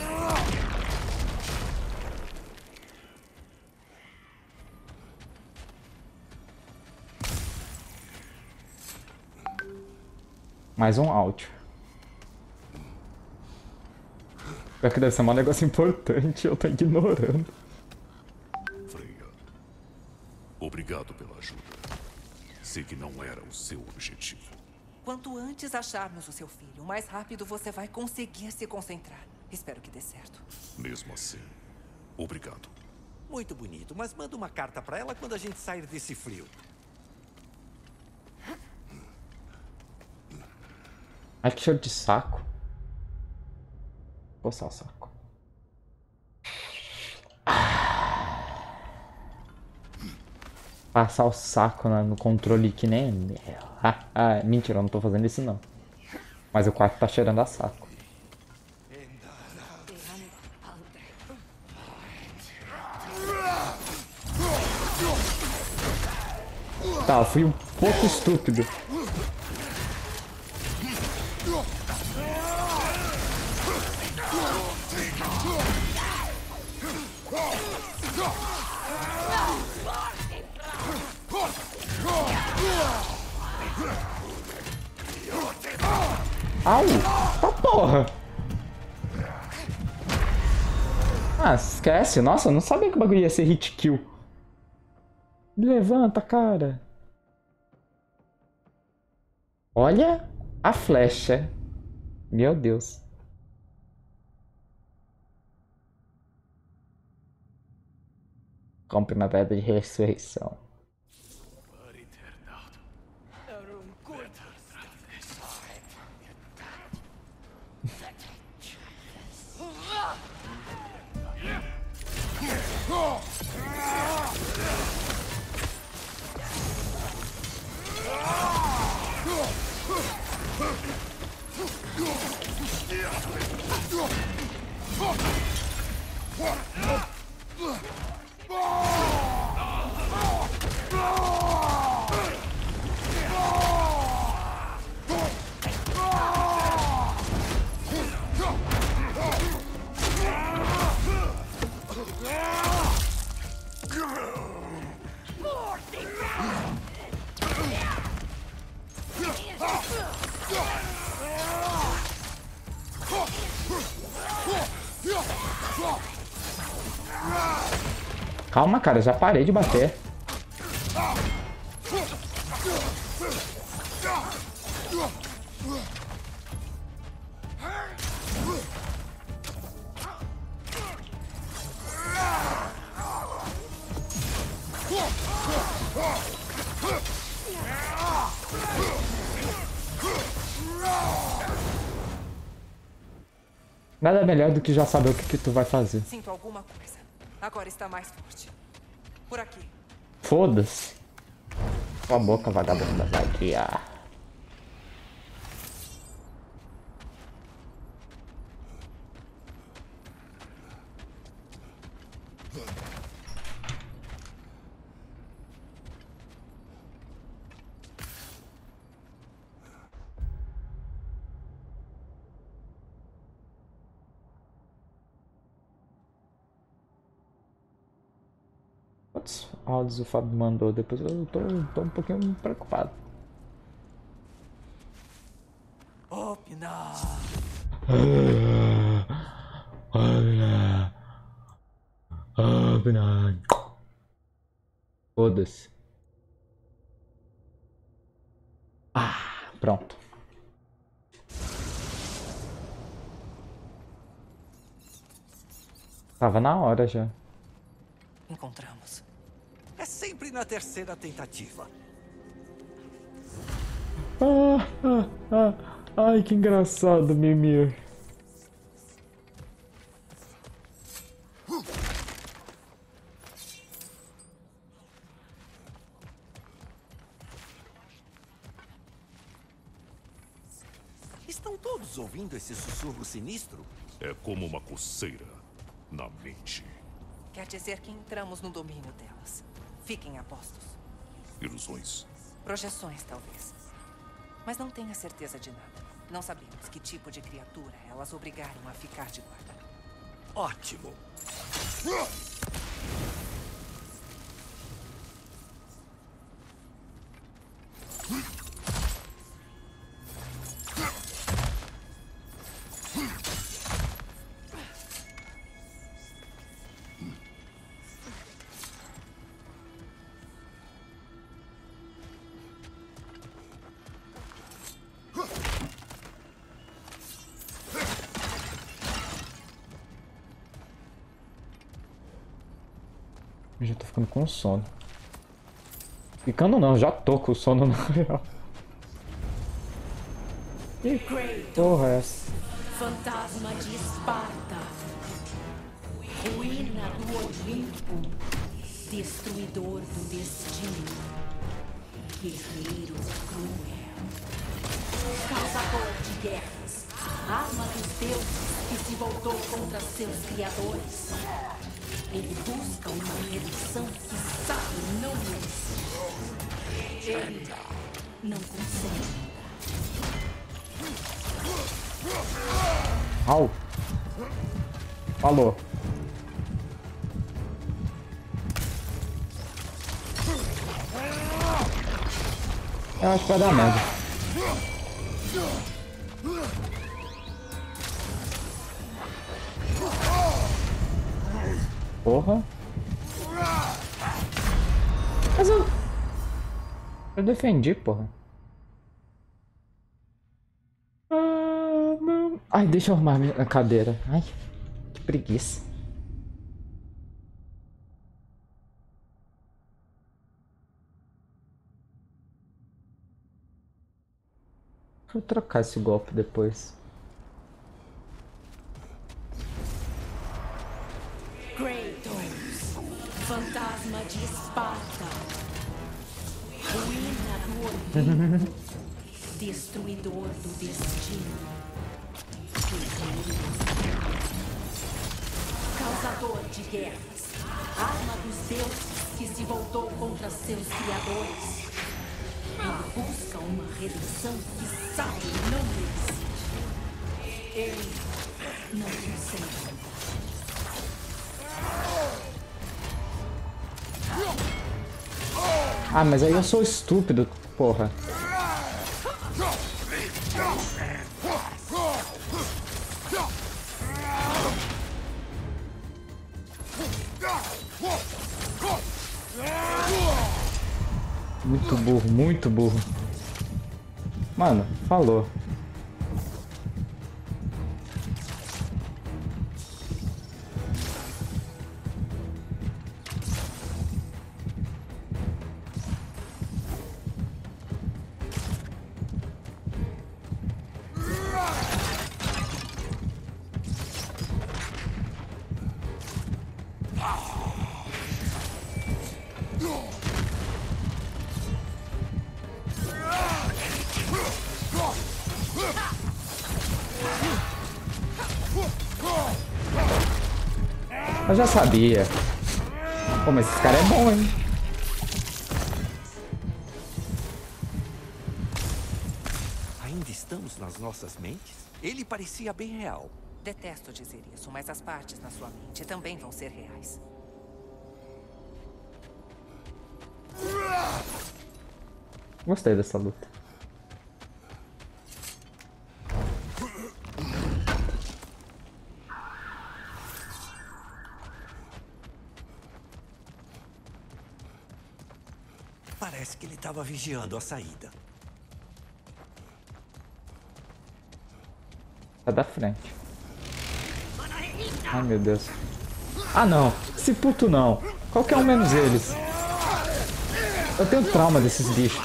Mais um áudio. Pior que deve ser um negócio importante, eu tô ignorando. Freya, obrigado pela ajuda. Sei que não era o seu objetivo. Quanto antes acharmos o seu filho, mais rápido você vai conseguir se concentrar. Espero que dê certo. Mesmo assim, obrigado. Muito bonito, mas manda uma carta pra ela quando a gente sair desse frio. Ai, que cheiro de saco. Vou coçar o saco. Passar o saco no controle que nem... Ah, ah, mentira, eu não tô fazendo isso não. Mas o quarto tá cheirando a saco. Tá, eu fui um pouco estúpido. Au! Tá porra! Ah, esquece. Nossa, eu não sabia que o bagulho ia ser hit kill. Levanta, cara. Olha a flecha. Meu Deus. Compre uma pedra de ressurreição. Calma, cara, já parei de bater. Nada melhor do que já saber o que, que tu vai fazer. Sinto alguma coisa. Agora está mais forte. Por aqui. Foda-se. Cala a boca, vagabunda vadia. Quantos áudios o Fábio mandou? Depois eu tô, tô um pouquinho preocupado. Opina. Opina. Opina. Foda-se. Ah, pronto. Tava na hora já. Encontramos. É sempre na terceira tentativa. Ah, ah, ah. Ai, que engraçado, Mimir. Estão todos ouvindo esse sussurro sinistro? É como uma coceira na mente. Quer dizer que entramos no domínio delas. Fiquem a postos. Ilusões. Projeções, talvez. Mas não tenha certeza de nada. Não sabemos que tipo de criatura elas obrigaram a ficar de guarda. Ótimo. Eu já tô ficando com sono. Ficando não, já tô com sono na real. Que porra é essa? Fantasma de Esparta, ruína do Olimpo, destruidor do destino, guerreiro cruel. Causador de guerras. Arma dos deuses que se voltou contra seus criadores. Ele busca uma redenção que sabe não merecer. Ele não consegue. Au. Falou. Eu acho que vai dar merda. Porra. Mas eu... Eu defendi, porra. Ah, não. Ai, deixa eu arrumar a cadeira. Ai, que preguiça. Vou trocar esse golpe depois. Kratos, fantasma de Esparta, ruína do Olimpo, destruidor do destino, causador de guerras, arma dos deuses que se voltou contra seus criadores. Ele busca uma redenção que sabe não merecer. Ele não consegue. Ah, mas aí eu sou estúpido, porra. Muito burro, muito burro. Mano, falou. Eu já sabia. Pô, mas esse cara é bom, hein? Ainda estamos nas nossas mentes? Ele parecia bem real. Detesto dizer isso, mas as partes na sua mente também vão ser reais. Gostei dessa luta. Parece que ele estava vigiando a saída. Tá da frente. Ai, meu Deus. Ah, não. Esse puto não. Qualquer um menos eles. Eu tenho trauma desses bichos.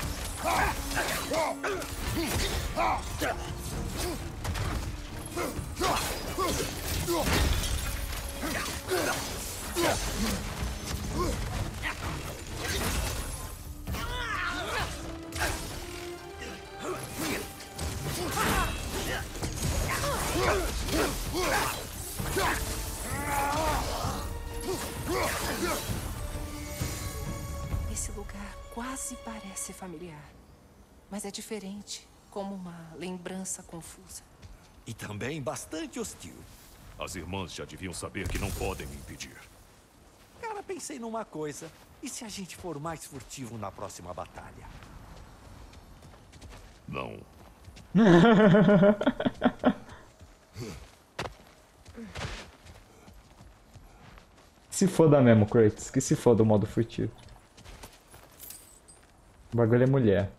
Esse lugar quase parece familiar, mas é diferente, como uma lembrança confusa. E também bastante hostil. As irmãs já deviam saber que não podem me impedir. Cara, pensei numa coisa. E se a gente for mais furtivo na próxima batalha? Não. Se foda mesmo, Kratos. Que se foda o modo furtivo. O bagulho é mulher.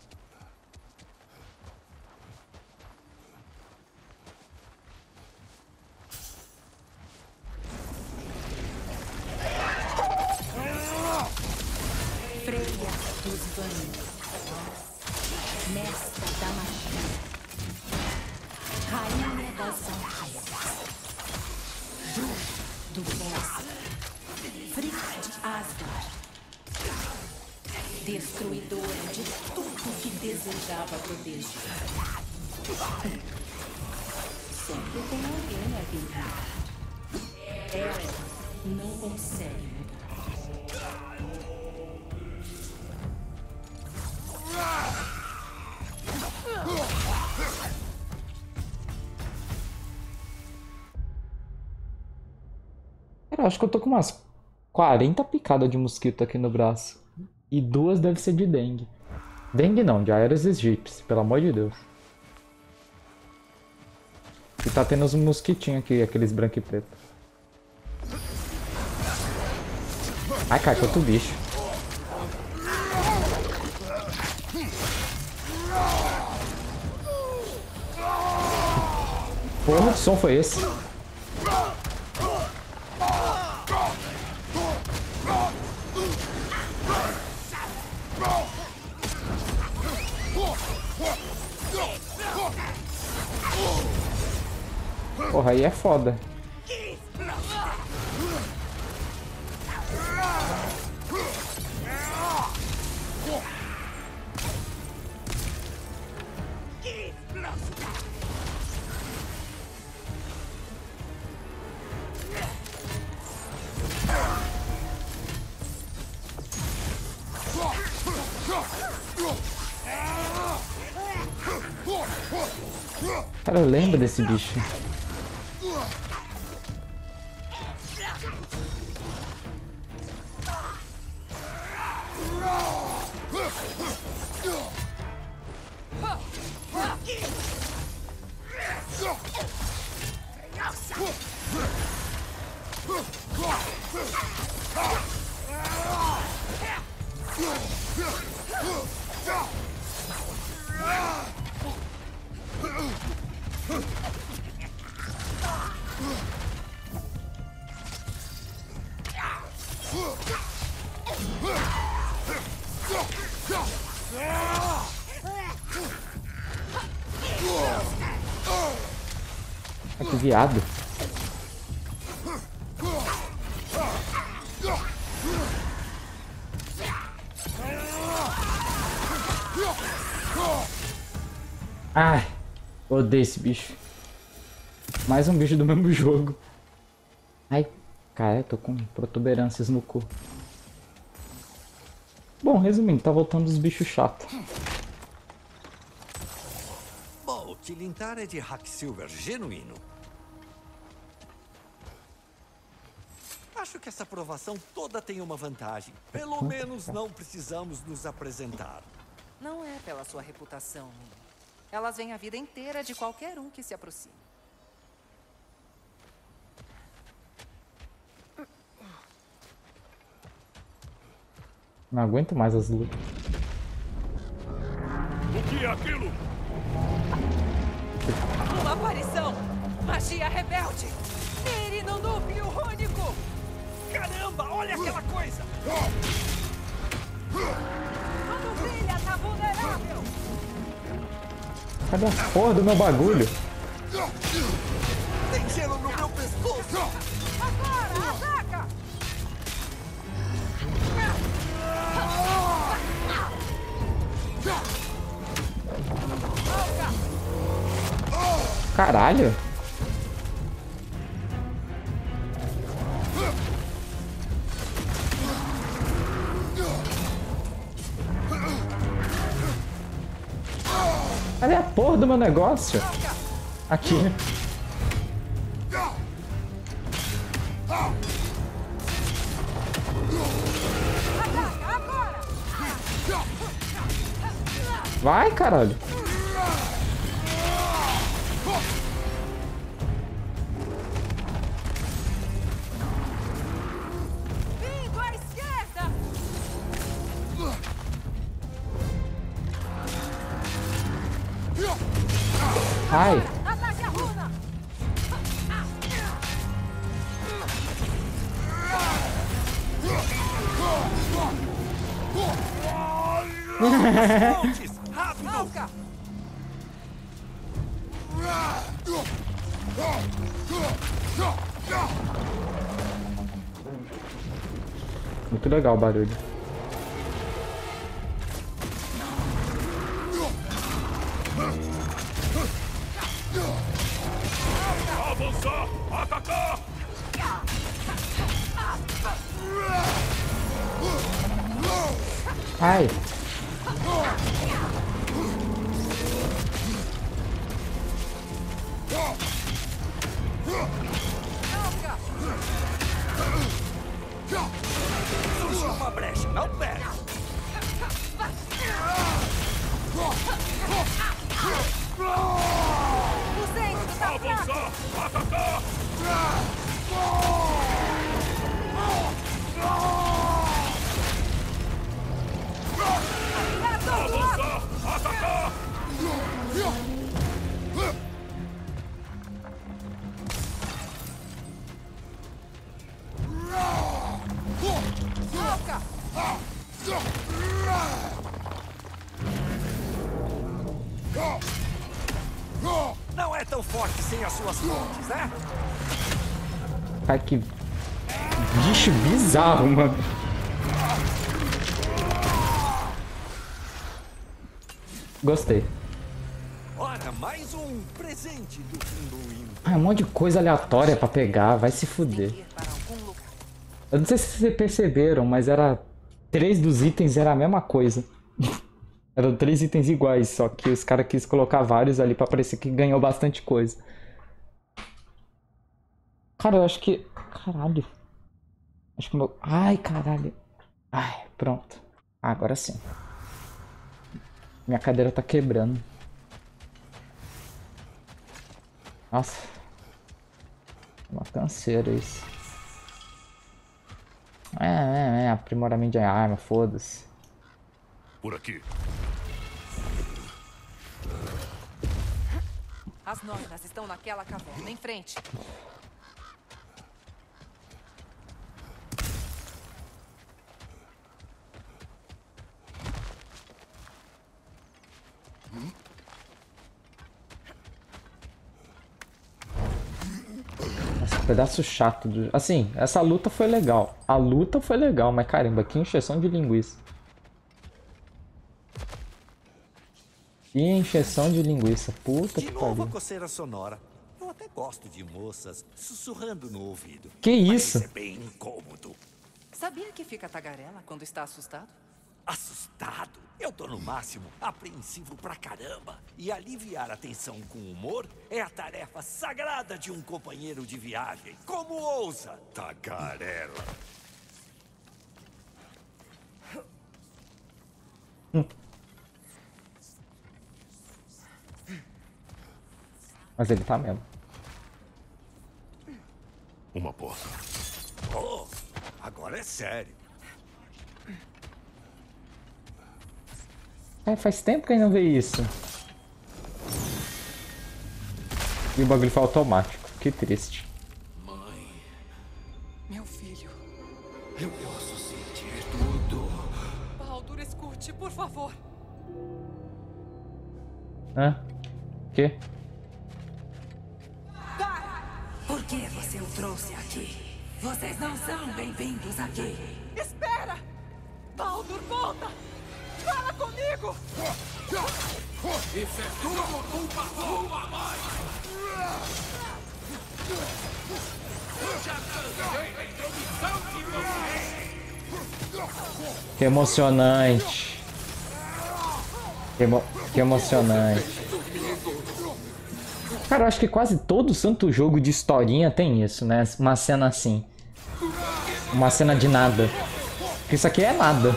Freia dos Vânios, mestra da magia, rainha das alquimias, Dru do Bosque, Frigg de Asgard, destruidora de tudo que desejava proteger. Sempre tem alguém a vingar. Ela não consegue mudar. Cara, acho que eu tô com umas quarenta picadas de mosquito aqui no braço. E duas devem ser de dengue. Dengue não, de Aedes aegypti, pelo amor de Deus. E tá tendo uns mosquitinhos aqui, aqueles branco e preto. Ai, cai, quanto bicho. Porra, que som foi esse? Porra, aí é foda. Cara, eu lembro desse bicho. Ah, que viado. Ai, odeio esse bicho. Mais um bicho do mesmo jogo. Ai, cara, eu tô com protuberâncias no cu. Bom, resumindo, tá voltando os bichos chatos. Bom, o Tilintar é de Hacksilver genuíno. Acho que essa aprovação toda tem uma vantagem. Pelo menos não precisamos nos apresentar. Não é pela sua reputação, Min. Elas vêm a vida inteira de qualquer um que se aproxime. Não aguento mais as lutas. O que é aquilo? Uma aparição! Magia rebelde! Mire no núcleo único! Caramba, olha aquela coisa! Quando brilha, tá vulnerável! Cadê a porra do meu bagulho? Tem gelo no meu pescoço! Agora, ataca! Caralho! Cadê a porra do meu negócio? Aqui. Vai, caralho. Vindo à esquerda! Ai. Ataque a runa! Rápido! Muito legal o barulho. Ai. Surgiu uma brecha, não pega. O centro tá fraco! Atacar! Avançar! Atacar! Foca! Não é tão forte sem as suas fontes, né? Cara, que bicho bizarro, mano. Gostei. Ora, mais um presente do Pinguim. Ah, um monte de coisa aleatória pra pegar, vai se fuder. Eu não sei se vocês perceberam, mas era... Três dos itens era a mesma coisa. Eram três itens iguais, só que os caras quis colocar vários ali pra parecer que ganhou bastante coisa. Cara, eu acho que... Caralho. Acho que meu... Ai, caralho. Ai, pronto. Ah, agora sim. Minha cadeira tá quebrando. Nossa. Uma canseira isso. É, é, é. Aprimoramento de arma, foda-se. Por aqui. As nornas estão naquela caverna, em frente. Nossa, que pedaço chato. Do... Assim, essa luta foi legal. A luta foi legal, mas caramba, que encheção de linguiça. Que encheção de linguiça. Puta De que novo a pariu. coceira sonora. Eu até gosto de moças sussurrando no ouvido. Que isso? Mas é bem incômodo. Sabia que fica tagarela quando está assustado? Assustado? Eu tô no máximo apreensivo pra caramba. E aliviar a tensão com humor é a tarefa sagrada de um companheiro de viagem. Como ousa, tagarela? Hum. Mas ele tá mesmo. Uma porta. Oh, agora é sério. É, faz tempo que a gente não vê isso. E o bagulho foi automático. Que triste. Mãe, Meu filho. eu posso sentir tudo. Baldur, escute, por favor. Hã? Que? Por que você o trouxe aqui? Vocês não são bem-vindos aqui. Espera! Baldur, volta! Fala comigo! Isso é tudo culpa sua, mãe! Eu já cansei da intromissão de vocês! Que emocionante. Que, emo... que emocionante. Cara, eu acho que quase todo santo jogo de historinha tem isso, né? Uma cena assim. Uma cena de nada. Porque isso aqui é nada.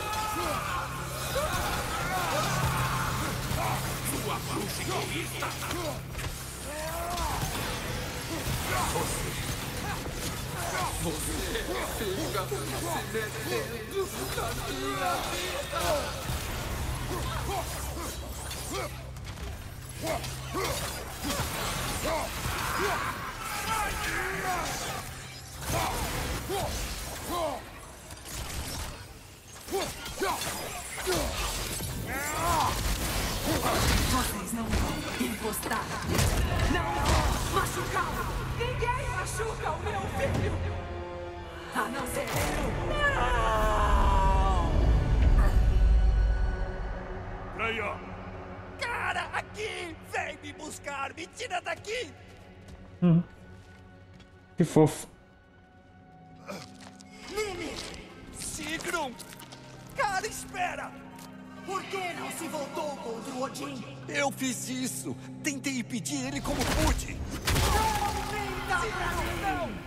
Vocês não vão encostar. Não vão machucá-lo. Ninguém machuca o meu filho! A não ser eu. Freya! Cara, aqui! Vem me buscar! Me tira daqui! Hum. Que fofo. Mimi! Sigrun! Cara, espera! Por que não se voltou contra o Odin? Eu fiz isso. Tentei impedir ele como pude. Não vem pra mim!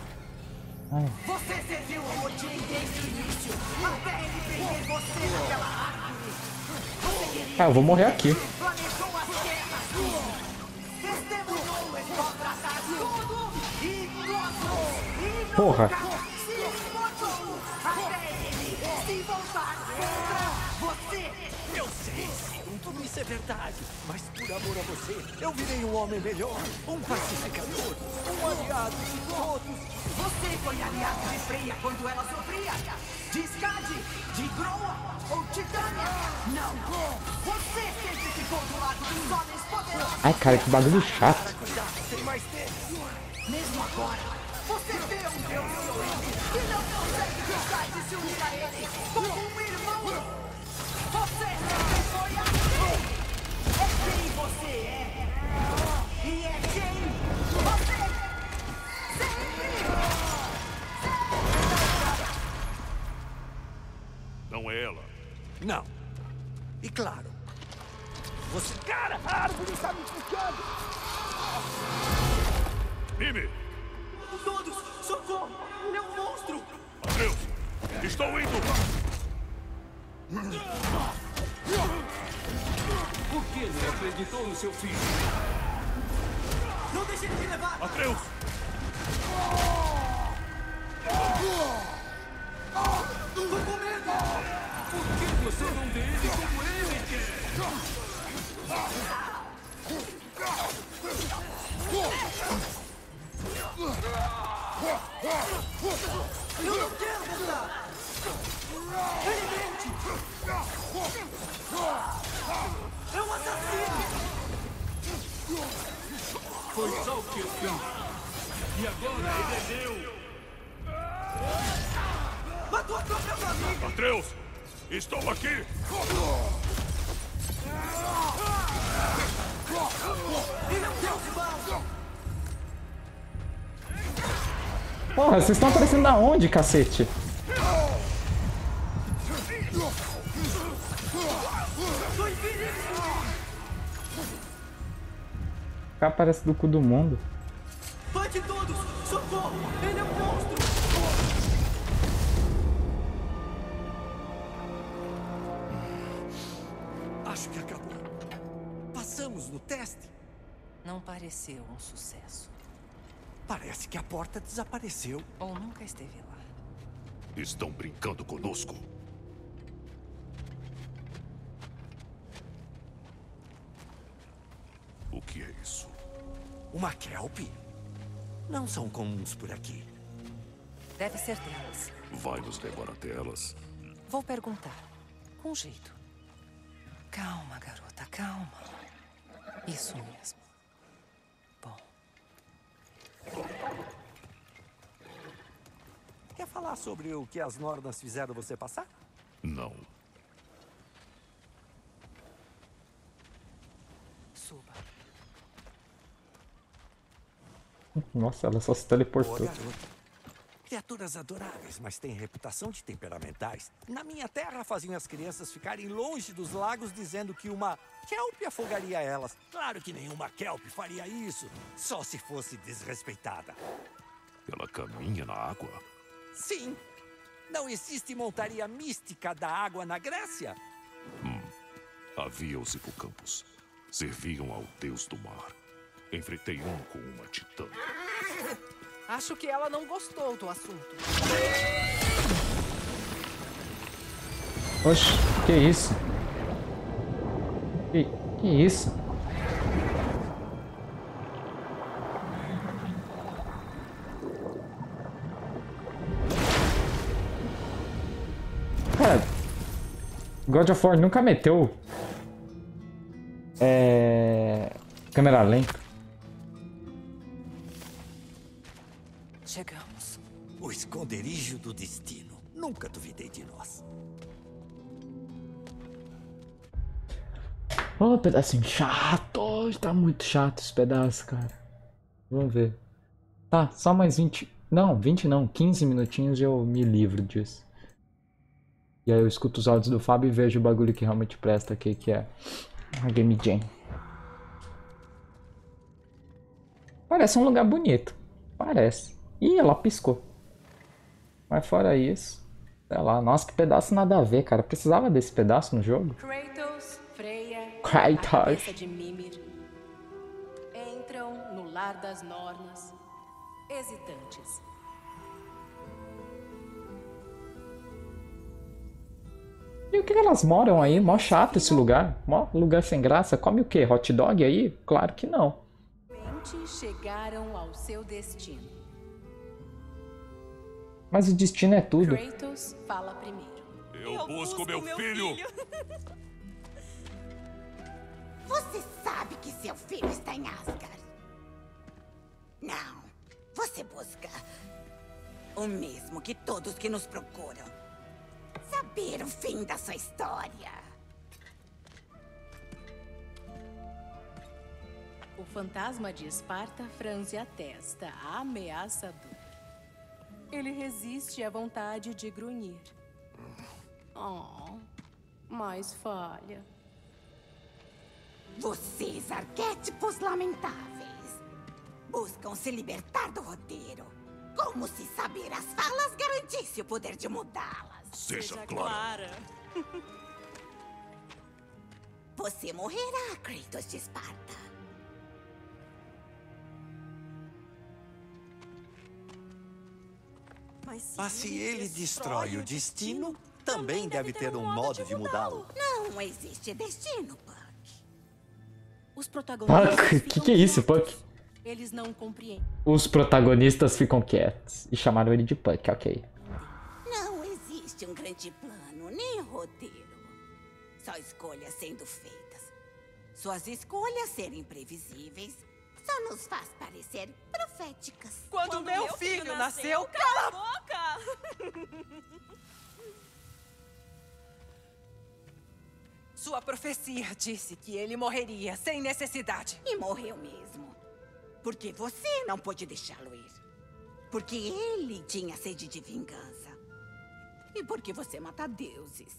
Você serviu ao Odin desde o início, até ele prender você naquela árvore. Você queria... Ah, eu vou morrer aqui. Planejou as guerras, testemunhou o fracasso tudo e mostrou e Porra. se esforçou até ele se voltar contra você. Eu sei, sim, tudo isso é verdade. Mas por amor a você, eu virei um homem melhor, um pacificador, um aliado de todos. Você foi aliado de Freya quando ela sofria. De Skadi, de Groa ou Titânia. Não, você sempre ficou do lado dos homens poderosos. Ai, cara, que bagulho chato. Sem mais tempo. Mesmo agora, você vê um Deus violento e não consegue deixar de se unir a ele como um irmão. Você sempre foi assim. É quem você é. E é quem você sempre. Não é ela. Não. E claro, você... Cara, a árvore está me picando. Mimi! Todos, socorro! Ele é um monstro! Atreus! Estou indo! Por que não acreditou no seu filho? Não deixe ele me levar! Atreus! Tô com medo! Por que você não vê ele como ele quer? Eu não quero voltar! Ele mente! É um assassino! Foi só o que eu fiz. E agora ele é meu! Matou a própria família! Atreus! Estou aqui! Ele é um deus mau! Porra, vocês estão aparecendo da onde, cacete? Tô em perigo! O cara aparece do cu do mundo. Vai de todos! Socorro! Ele é um monstro! Acho que acabou. Passamos no teste. Não pareceu um sucesso. Parece que a porta desapareceu. Ou nunca esteve lá. Estão brincando conosco. O que é isso? Uma kelp? Não são comuns por aqui. Deve ser delas. Vai nos levar até elas? Vou perguntar. Com jeito. Calma, garota, calma. Isso mesmo. Bom. Quer falar sobre o que as Nornas fizeram você passar? Não. Suba. Nossa, ela só se teleportou. Boa, garota. Criaturas adoráveis, mas têm reputação de temperamentais. Na minha terra faziam as crianças ficarem longe dos lagos dizendo que uma kelp afogaria elas. Claro que nenhuma kelp faria isso, só se fosse desrespeitada. Ela caminha na água? Sim. Não existe montaria mística da água na Grécia? Hum. Havia os hipocampos. Serviam ao deus do mar. Enfrentei um com uma titã. Acho que ela não gostou do assunto. Oxe, que isso? Que, que isso? Cara, God of War nunca meteu é, câmera lenta. Chegamos. O esconderijo do destino. Nunca duvidei de nós. Ô, pedacinho chato. Tá muito chato esse pedaço, cara. Vamos ver. Tá, só mais vinte... Não, vinte não. quinze minutinhos e eu me livro disso. E E aí eu escuto os áudios do Fábio e vejo o bagulho que realmente presta aqui, que é a Game Jam. Parece um lugar bonito. Parece. Ih, ela piscou. Mas fora isso, sei lá, nossa, que pedaço nada a ver, cara. Precisava desse pedaço no jogo? Kratos, Freya, Kratos. a cabeça de Mimir entram no lar das Nornas, hesitantes. E o que elas moram aí? Mó chato esse lugar. Mó lugar sem graça. Come o quê? Hot dog aí? Claro que não. Chegaram ao seu destino. Mas o destino é tudo. Kratos fala primeiro. Eu, Eu busco, busco meu, meu filho. filho. Você sabe que seu filho está em Asgard. Não. Você busca o mesmo que todos que nos procuram. Saber o fim da sua história. O fantasma de Esparta franze a testa, ameaçador. Ele resiste à vontade de grunhir. Oh, mas falha. Vocês, arquétipos lamentáveis, buscam se libertar do roteiro. Como se saber as falas garantisse o poder de mudá-las. Seja, Seja clara. Você morrerá, Kratos de Esparta. Mas se ele destrói o destino, também deve ter um modo de mudá-lo. Não existe destino, Puck. Os protagonistas. Puck? O que, que é isso, Puck? Eles não compreendem. Os protagonistas ficam quietos. E chamaram ele de Puck, ok. Não existe um grande plano, nem roteiro. Só escolhas sendo feitas. Suas escolhas serem previsíveis só nos faz parecer proféticas. Quando, Quando meu, meu filho, filho nasceu, nasceu, cala a boca! Sua profecia disse que ele morreria sem necessidade. E morreu mesmo. Porque você não pôde deixá-lo ir. Porque ele tinha sede de vingança. E porque você mata deuses.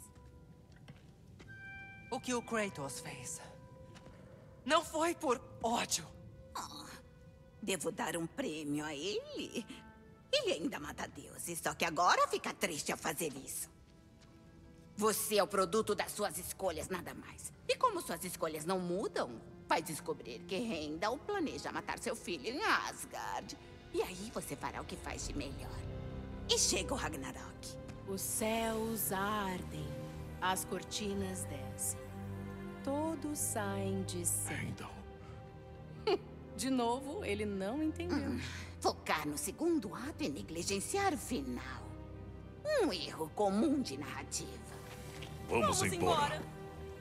O que o Kratos fez não foi por ódio. Oh, devo dar um prêmio a ele. Ele ainda mata deuses, só que agora fica triste ao fazer isso. Você é o produto das suas escolhas, nada mais. E como suas escolhas não mudam, vai descobrir que Heimdall planeja matar seu filho em Asgard. E aí você fará o que faz de melhor. E chega o Ragnarok. Os céus ardem, as cortinas descem. Todos saem de cena. Heimdall. De novo, ele não entendeu. Hum, focar no segundo ato e negligenciar o final. Um erro comum de narrativa. Vamos, Vamos embora. embora.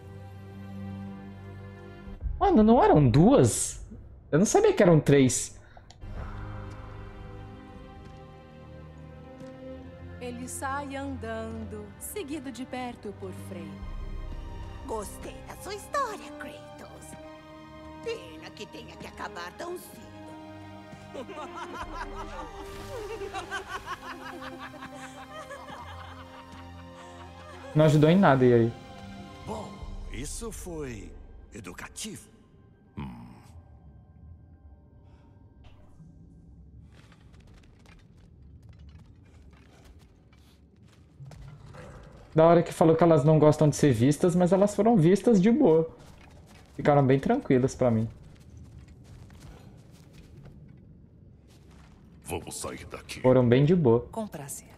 Mano, não eram duas? Eu não sabia que eram três. Ele sai andando, seguido de perto por Freya. Gostei da sua história, Kratos. Pena que tenha que acabar tão cedo. Não ajudou em nada, e aí? Bom, isso foi educativo. Hum. Da hora que falou que elas não gostam de ser vistas, mas elas foram vistas de boa. Ficaram bem tranquilas pra mim. Vamos sair daqui. Foram bem de boa. Com prazer.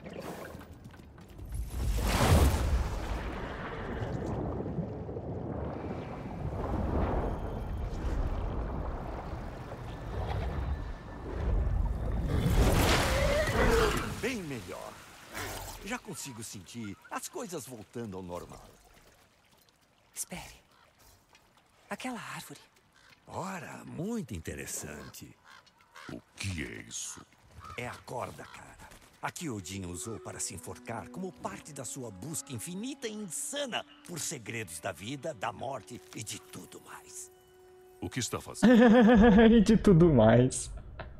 Bem melhor. Já consigo sentir as coisas voltando ao normal. Espere. Aquela árvore. Ora, muito interessante. O que é isso? É a corda, cara. A que Odin usou para se enforcar como parte da sua busca infinita e insana por segredos da vida, da morte e de tudo mais. O que está fazendo? E de tudo mais.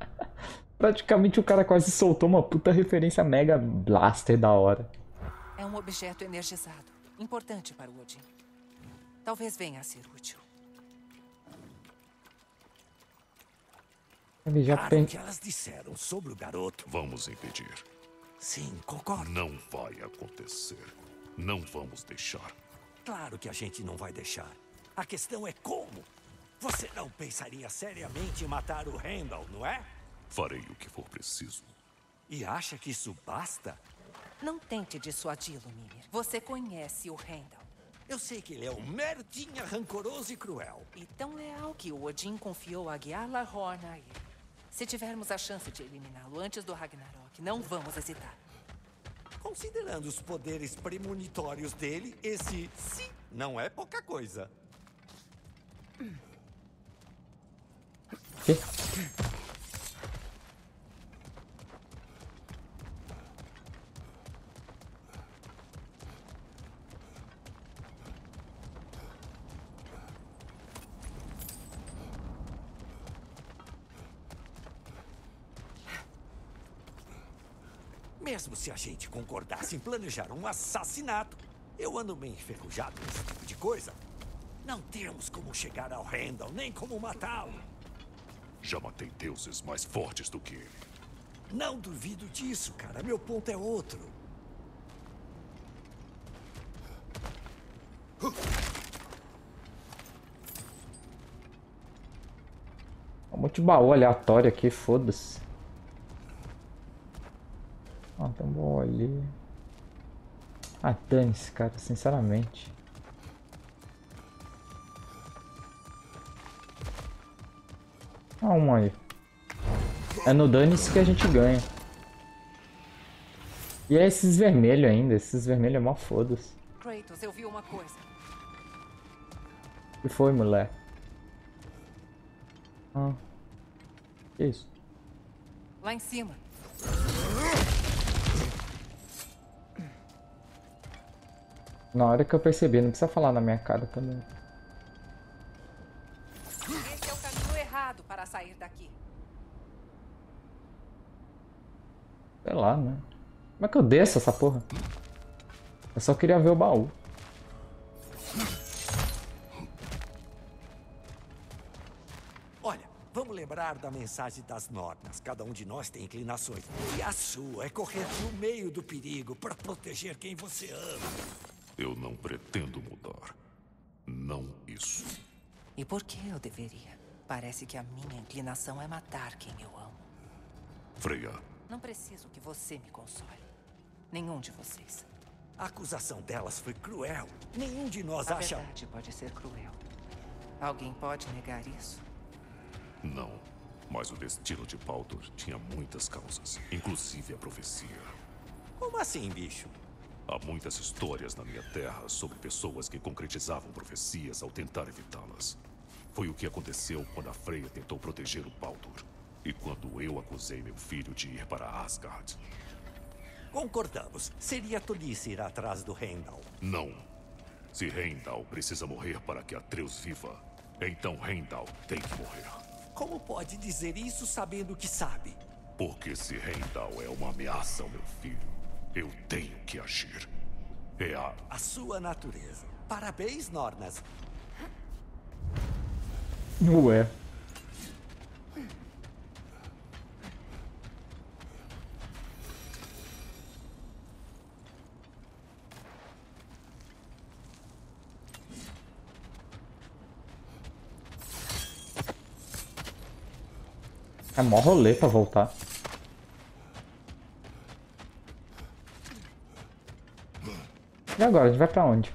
Praticamente o cara quase soltou uma puta referência mega blaster da hora. É um objeto energizado, importante para o Odin. Talvez venha a ser útil. Ele já Claro tem... que elas disseram sobre o garoto. Vamos impedir. Sim, concordo. Não vai acontecer. Não vamos deixar. Claro que a gente não vai deixar. A questão é como. Você não pensaria seriamente em matar o Heimdall, não é? Farei o que for preciso. E acha que isso basta? Não tente dissuadi-lo, Mimir. Você conhece o Heimdall. Eu sei que ele é um merdinha rancoroso e cruel. E tão leal que o Odin confiou a Gjallarhorn a ele. Se tivermos a chance de eliminá-lo antes do Ragnarok, não vamos hesitar. Considerando os poderes premonitórios dele, esse sim não é pouca coisa. Que? Mesmo se a gente concordasse em planejar um assassinato, eu ando meio enferrujado nesse tipo de coisa. Não temos como chegar ao Heimdall, nem como matá-lo. Já matei deuses mais fortes do que ele. Não duvido disso, cara. Meu ponto é outro. Um monte de baú aleatório aqui, foda-se. Ah, tem um baú ali. Ah, dane-se, cara, sinceramente. Ah, um aí. É no dane-se que a gente ganha. E é esses vermelhos ainda. Esses vermelhos é mó foda-se. Kratos, eu vi uma coisa. O que foi, mulher? Ah. Que isso? Lá em cima. Na hora que eu percebi, não precisa falar na minha cara também. Esse é o caminho errado para sair daqui. Sei lá, né? Como é que eu desço essa porra? Eu só queria ver o baú. Olha, vamos lembrar da mensagem das Nornas. Cada um de nós tem inclinações. E a sua é correr no meio do perigo para proteger quem você ama. Eu não pretendo mudar. Não isso. E por que eu deveria? Parece que a minha inclinação é matar quem eu amo. Freya. Não preciso que você me console. Nenhum de vocês. A acusação delas foi cruel. Nenhum de nós a acha... A verdade pode ser cruel. Alguém pode negar isso? Não. Mas o destino de Baldur tinha muitas causas. Inclusive a profecia. Como assim, bicho? Há muitas histórias na minha terra sobre pessoas que concretizavam profecias ao tentar evitá-las. Foi o que aconteceu quando a Freya tentou proteger o Baldur. E quando eu acusei meu filho de ir para Asgard. Concordamos. Seria tolice ir atrás do Heimdall. Não. Se Heimdall precisa morrer para que Atreus viva, então Heimdall tem que morrer. Como pode dizer isso sabendo que sabe? Porque se Heimdall é uma ameaça ao meu filho, eu tenho que agir. É a... A sua natureza. Parabéns, Nornas. Ué. É mó rolê pra voltar. E agora? A gente vai pra onde?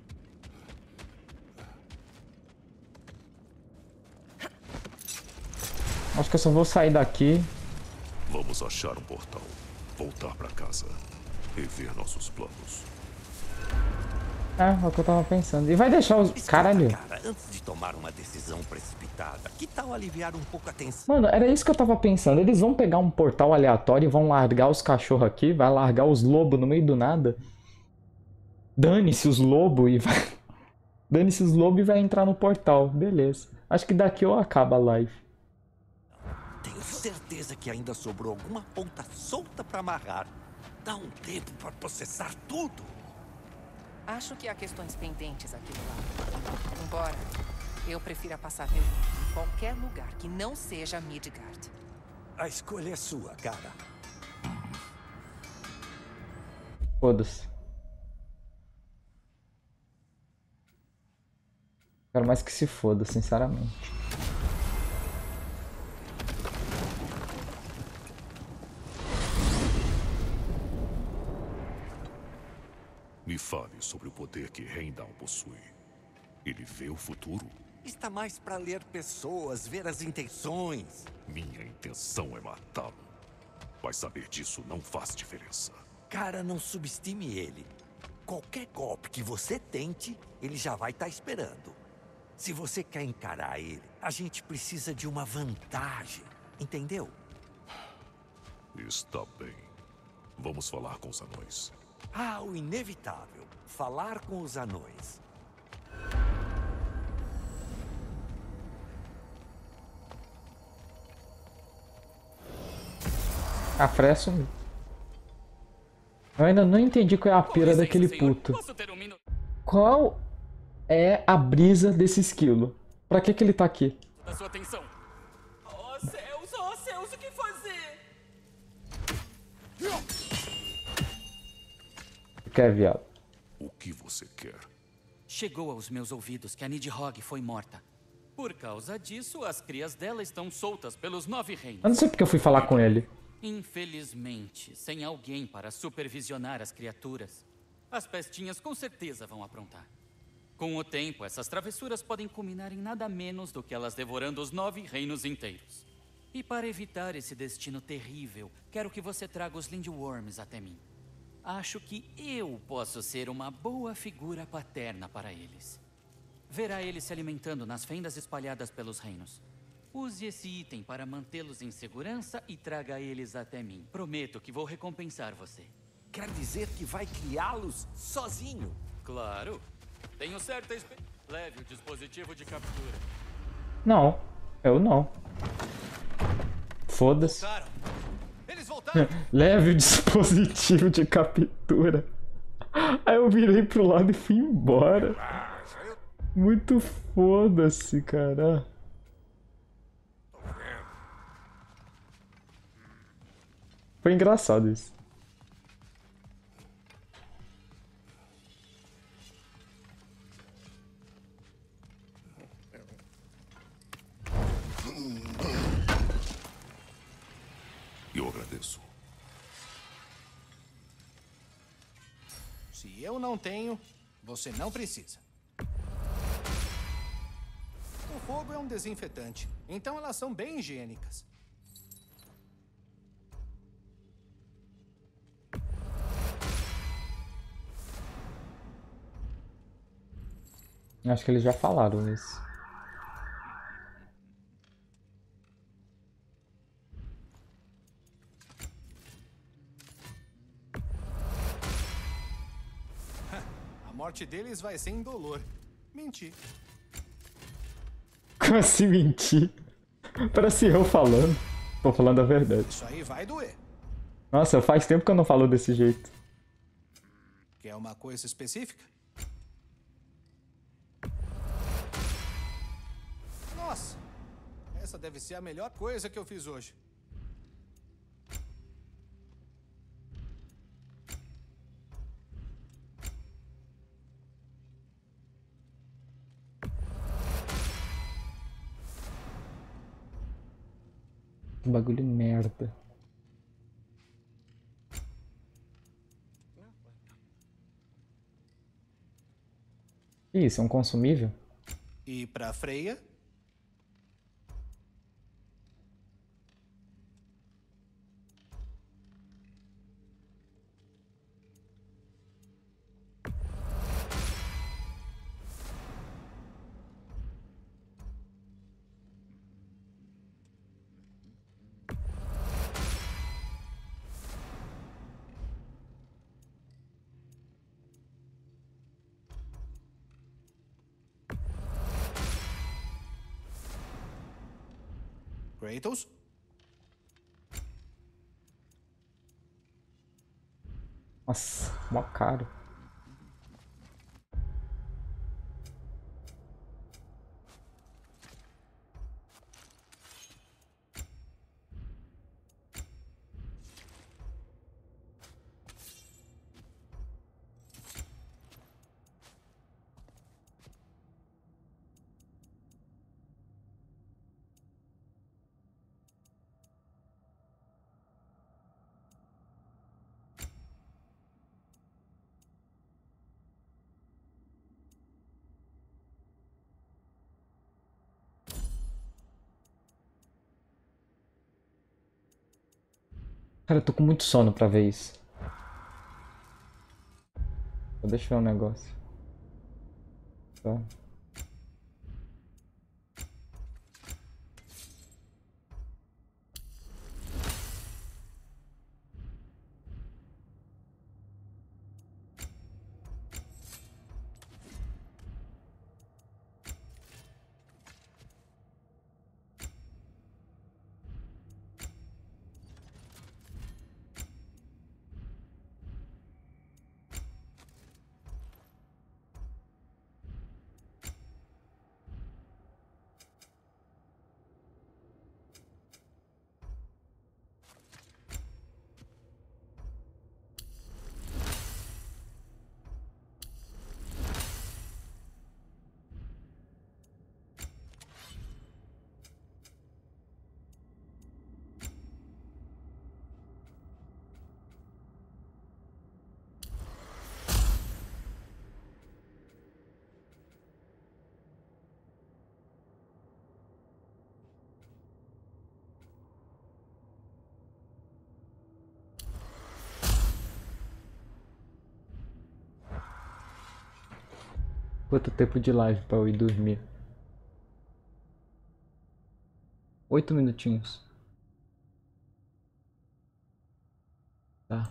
Acho que eu só vou sair daqui. Vamos achar um portal, voltar pra casa, rever nossos planos. É, é o que eu tava pensando. E vai deixar os... Caralho. Cara, antes de tomar uma decisão precipitada, que tal aliviar um pouco a tensão? Mano, era isso que eu tava pensando. Eles vão pegar um portal aleatório e vão largar os cachorros aqui, vai largar os lobos no meio do nada. Dane-se os lobos e vai... Dane-se os lobos e vai entrar no portal. Beleza. Acho que daqui eu acabo a live. Tenho certeza que ainda sobrou alguma ponta solta pra amarrar. Dá um tempo pra processar tudo. Acho que há questões pendentes aqui do lado. Embora eu prefira passar vergonha em qualquer lugar que não seja Midgard. A escolha é sua, cara. Foda-se. Quero mais que se foda, sinceramente. Me fale sobre o poder que Heimdall possui. Ele vê o futuro? Está mais para ler pessoas, ver as intenções. Minha intenção é matá-lo. Mas saber disso não faz diferença. Cara, não subestime ele. Qualquer golpe que você tente, ele já vai estar esperando. Se você quer encarar ele, a gente precisa de uma vantagem. Entendeu? Está bem. Vamos falar com os anões. Ah, o inevitável. Falar com os anões. A Freya sumiu. Eu ainda não entendi qual é a pira daquele puto. Qual é a brisa desse esquilo? Pra que que ele tá aqui? Da sua atenção. Oh, céus, oh, céus, o que fazer? O que é, viado? O que você quer? Chegou aos meus ouvidos que a Nidhogg foi morta. Por causa disso, as crias dela estão soltas pelos nove reinos. Eu não sei porque eu fui falar com ele. Infelizmente, sem alguém para supervisionar as criaturas, as pestinhas com certeza vão aprontar. Com o tempo, essas travessuras podem culminar em nada menos do que elas devorando os nove reinos inteiros. E para evitar esse destino terrível, quero que você traga os Lindworms até mim. Acho que eu posso ser uma boa figura paterna para eles. Verá eles se alimentando nas fendas espalhadas pelos reinos. Use esse item para mantê-los em segurança e traga eles até mim. Prometo que vou recompensar você. Quer dizer que vai criá-los sozinho? Claro. Tenho certa experiência. Leve o dispositivo de captura. Não, eu não. Foda-se. Eles voltaram. Leve o dispositivo de captura. Aí eu virei pro lado e fui embora. Muito foda-se, cara. Foi engraçado isso. Eu agradeço. Se eu não tenho, você não precisa. O fogo é um desinfetante, então elas são bem higiênicas. Acho que eles já falaram isso. A morte deles vai ser indolor. Menti. Como assim mentir? Parece eu falando. Tô falando a verdade. Isso aí vai doer. Nossa, faz tempo que eu não falo desse jeito. Quer uma coisa específica? Nossa, essa deve ser a melhor coisa que eu fiz hoje. Que bagulho merda. Isso, é um consumível? E pra Freya? Kratos? Nossa, mó caro. Cara, eu tô com muito sono pra ver isso. Deixa eu ver um negócio. Tá. Quanto tempo de live pra eu ir dormir? Oito minutinhos. Tá.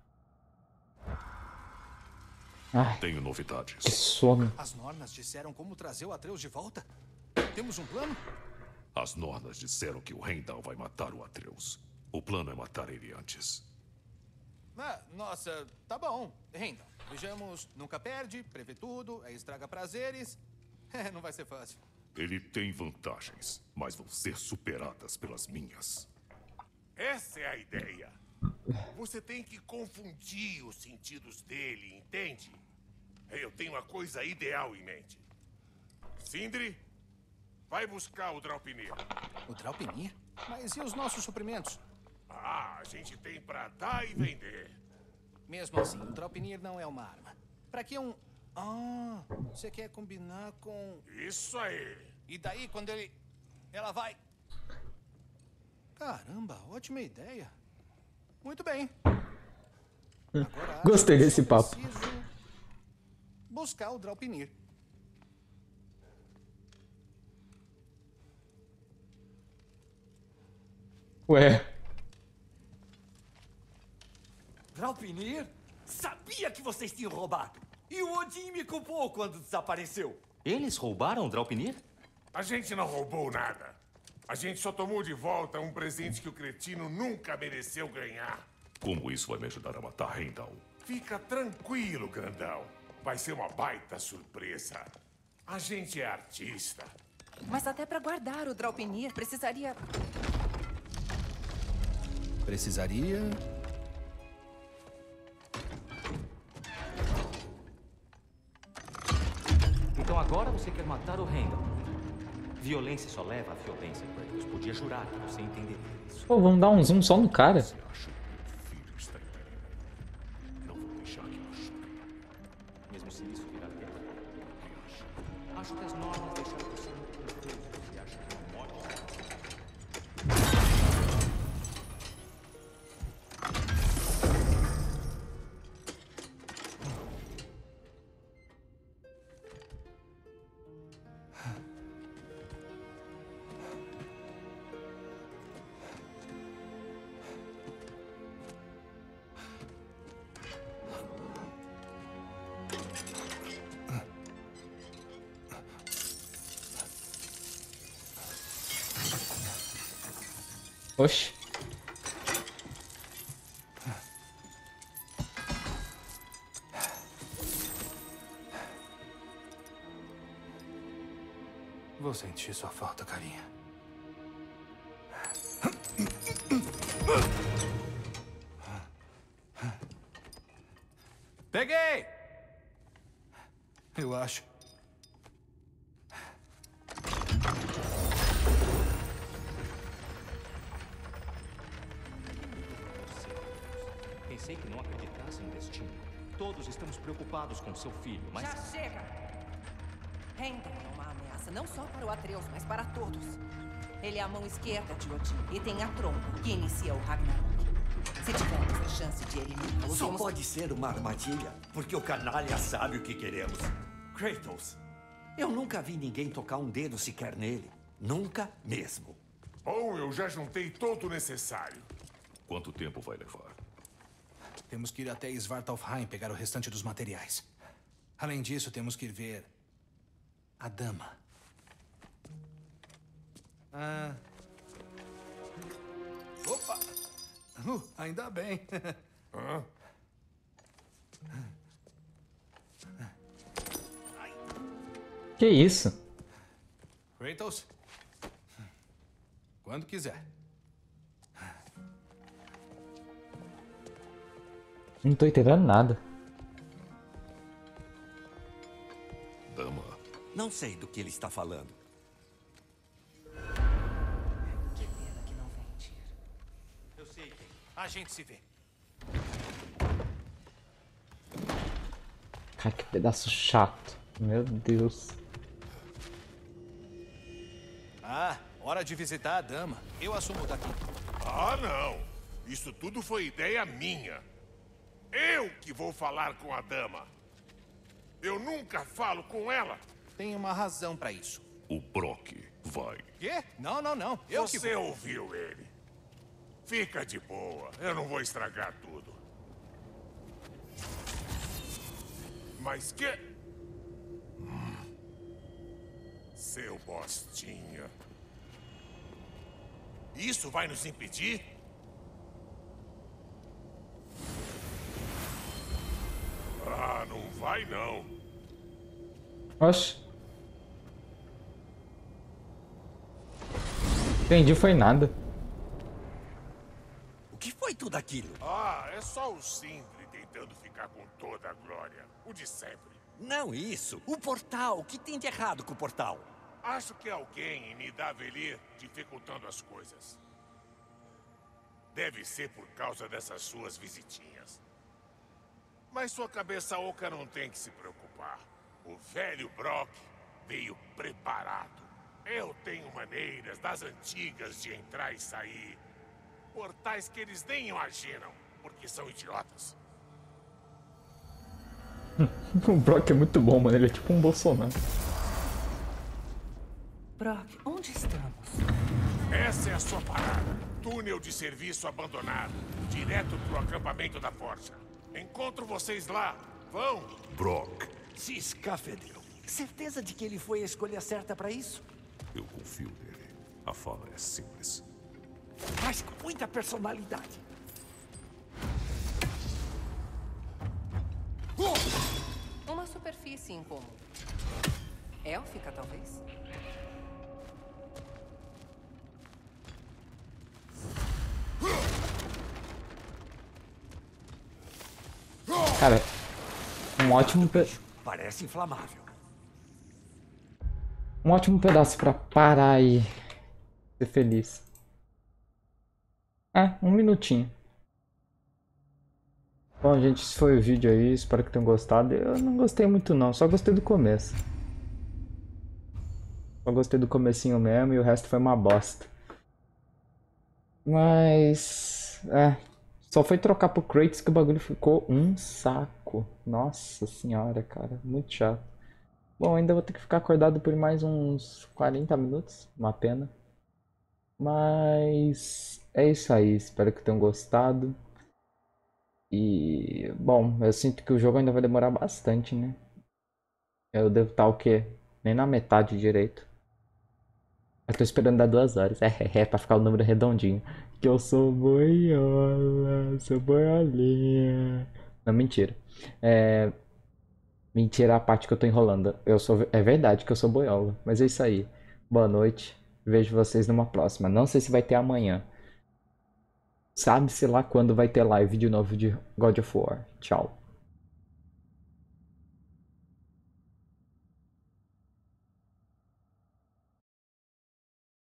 Ai, tenho novidades. Que sono. As Nornas disseram como trazer o Atreus de volta? Temos um plano? As Nornas disseram que o Heimdall vai matar o Atreus. O plano é matar ele antes. Ah, nossa, tá bom. Heimdall, vejamos, nunca perde, prevê tudo, é estraga prazeres. É, não vai ser fácil. Ele tem vantagens, mas vão ser superadas pelas minhas. Essa é a ideia. Você tem que confundir os sentidos dele, entende? Eu tenho uma coisa ideal em mente. Sindri, vai buscar o Draupnir. O Draupnir? Mas e os nossos suprimentos? Ah, a gente tem pra dar e vender. Mesmo assim, o Draupnir não é uma arma. Pra que um... Ah, você quer combinar com... Isso aí. E daí, quando ele... Ela vai... Caramba, ótima ideia. Muito bem. Agora, gostei desse papo. Buscar o Draupnir. Ué. Draupnir? Sabia que vocês tinham roubado. E o Odin me culpou quando desapareceu. Eles roubaram o Draupnir? A gente não roubou nada. A gente só tomou de volta um presente que o cretino nunca mereceu ganhar. Como isso vai me ajudar a matar Heimdall? Fica tranquilo, grandão. Vai ser uma baita surpresa. A gente é artista. Mas até pra guardar o Draupnir, precisaria... Precisaria... Então agora você quer matar o Heimdall. Violência só leva a violência, Kratos. Podia jurar que você entenderia isso. Pô, vamos dar um zoom só no cara. Não vou deixar que machuque. Mesmo se isso virar guerra. Acho que as normas deixaram você muito confuso. Você acha que não pode? Oxi. Vou sentir sua falta, carinha. Peguei! Eu acho. Pensei que não acreditasse no destino. Todos estamos preocupados com seu filho, mas... Já chega! Heimdall é uma ameaça não só para o Atreus, mas para todos. Ele é a mão esquerda de Odin e tem a tromba que inicia o Ragnarok. Se tivermos a chance de eliminá-lo, Só temos... pode ser uma armadilha, porque o canalha sabe o que queremos. Kratos, eu nunca vi ninguém tocar um dedo sequer nele. Nunca mesmo. Bom, eu já juntei todo o necessário. Quanto tempo vai levar? Temos que ir até Svartalfheim pegar o restante dos materiais. Além disso, temos que ir ver a dama. Ah. Opa! Uh, ainda bem. Hã? Que isso? Kratos? Quando quiser. Não tô entendendo nada. Dama. Não sei do que ele está falando. Que pena que não vem, Tyr. Eu sei. A gente se vê. Cara, que pedaço chato. Meu Deus. Ah, hora de visitar a dama. Eu assumo daqui. Ah, não. Isso tudo foi ideia minha. Eu que vou falar com a dama. Eu nunca falo com ela. Tem uma razão pra isso. O Brock vai. Quê? Não, não, não. Eu Você que vou. ouviu ele. Fica de boa. Eu não vou estragar tudo. Mas que... Hum. Seu bostinha. Isso vai nos impedir? Ah, não vai não. Oxe. Entendi, foi nada. O que foi tudo aquilo? Ah, é só o Sindri tentando ficar com toda a glória. O de sempre. Não isso. O portal. O que tem de errado com o portal? Acho que é alguém em Nidavellir dificultando as coisas. Deve ser por causa dessas suas visitinhas. Mas sua cabeça oca não tem que se preocupar. O velho Brock veio preparado. Eu tenho maneiras das antigas de entrar e sair. Portais que eles nem imaginam, porque são idiotas. O Brock é muito bom, mano. Ele é tipo um Bolsonaro. Brock, onde estamos? Essa é a sua parada. Túnel de serviço abandonado. Direto pro acampamento da Forja. Encontro vocês lá. Vão! Brock. Se escafedeu. Certeza de que ele foi a escolha certa pra isso? Eu confio nele. A fala é simples. Mas com muita personalidade. Uma superfície incomum. Élfica, talvez? Cara, um ótimo pe... Parece inflamável. um ótimo pedaço pra parar e ser feliz. É, um minutinho. Bom, gente, esse foi o vídeo aí. Espero que tenham gostado. Eu não gostei muito não, só gostei do começo. Só gostei do comecinho mesmo e o resto foi uma bosta. Mas... é... Só foi trocar pro Kratos que o bagulho ficou um saco. Nossa senhora, cara. Muito chato. Bom, ainda vou ter que ficar acordado por mais uns quarenta minutos. Uma pena. Mas... é isso aí. Espero que tenham gostado. E... bom, eu sinto que o jogo ainda vai demorar bastante, né? Eu devo estar o quê? Nem na metade direito. Eu tô esperando dar duas horas. É, é, é pra ficar o número redondinho. Que eu sou boiola, sou boiolinha. Não, mentira. É... Mentira a parte que eu tô enrolando. Eu sou... É verdade que eu sou boiola. Mas é isso aí. Boa noite. Vejo vocês numa próxima. Não sei se vai ter amanhã. Sabe-se lá quando vai ter live de novo de God of War. Tchau.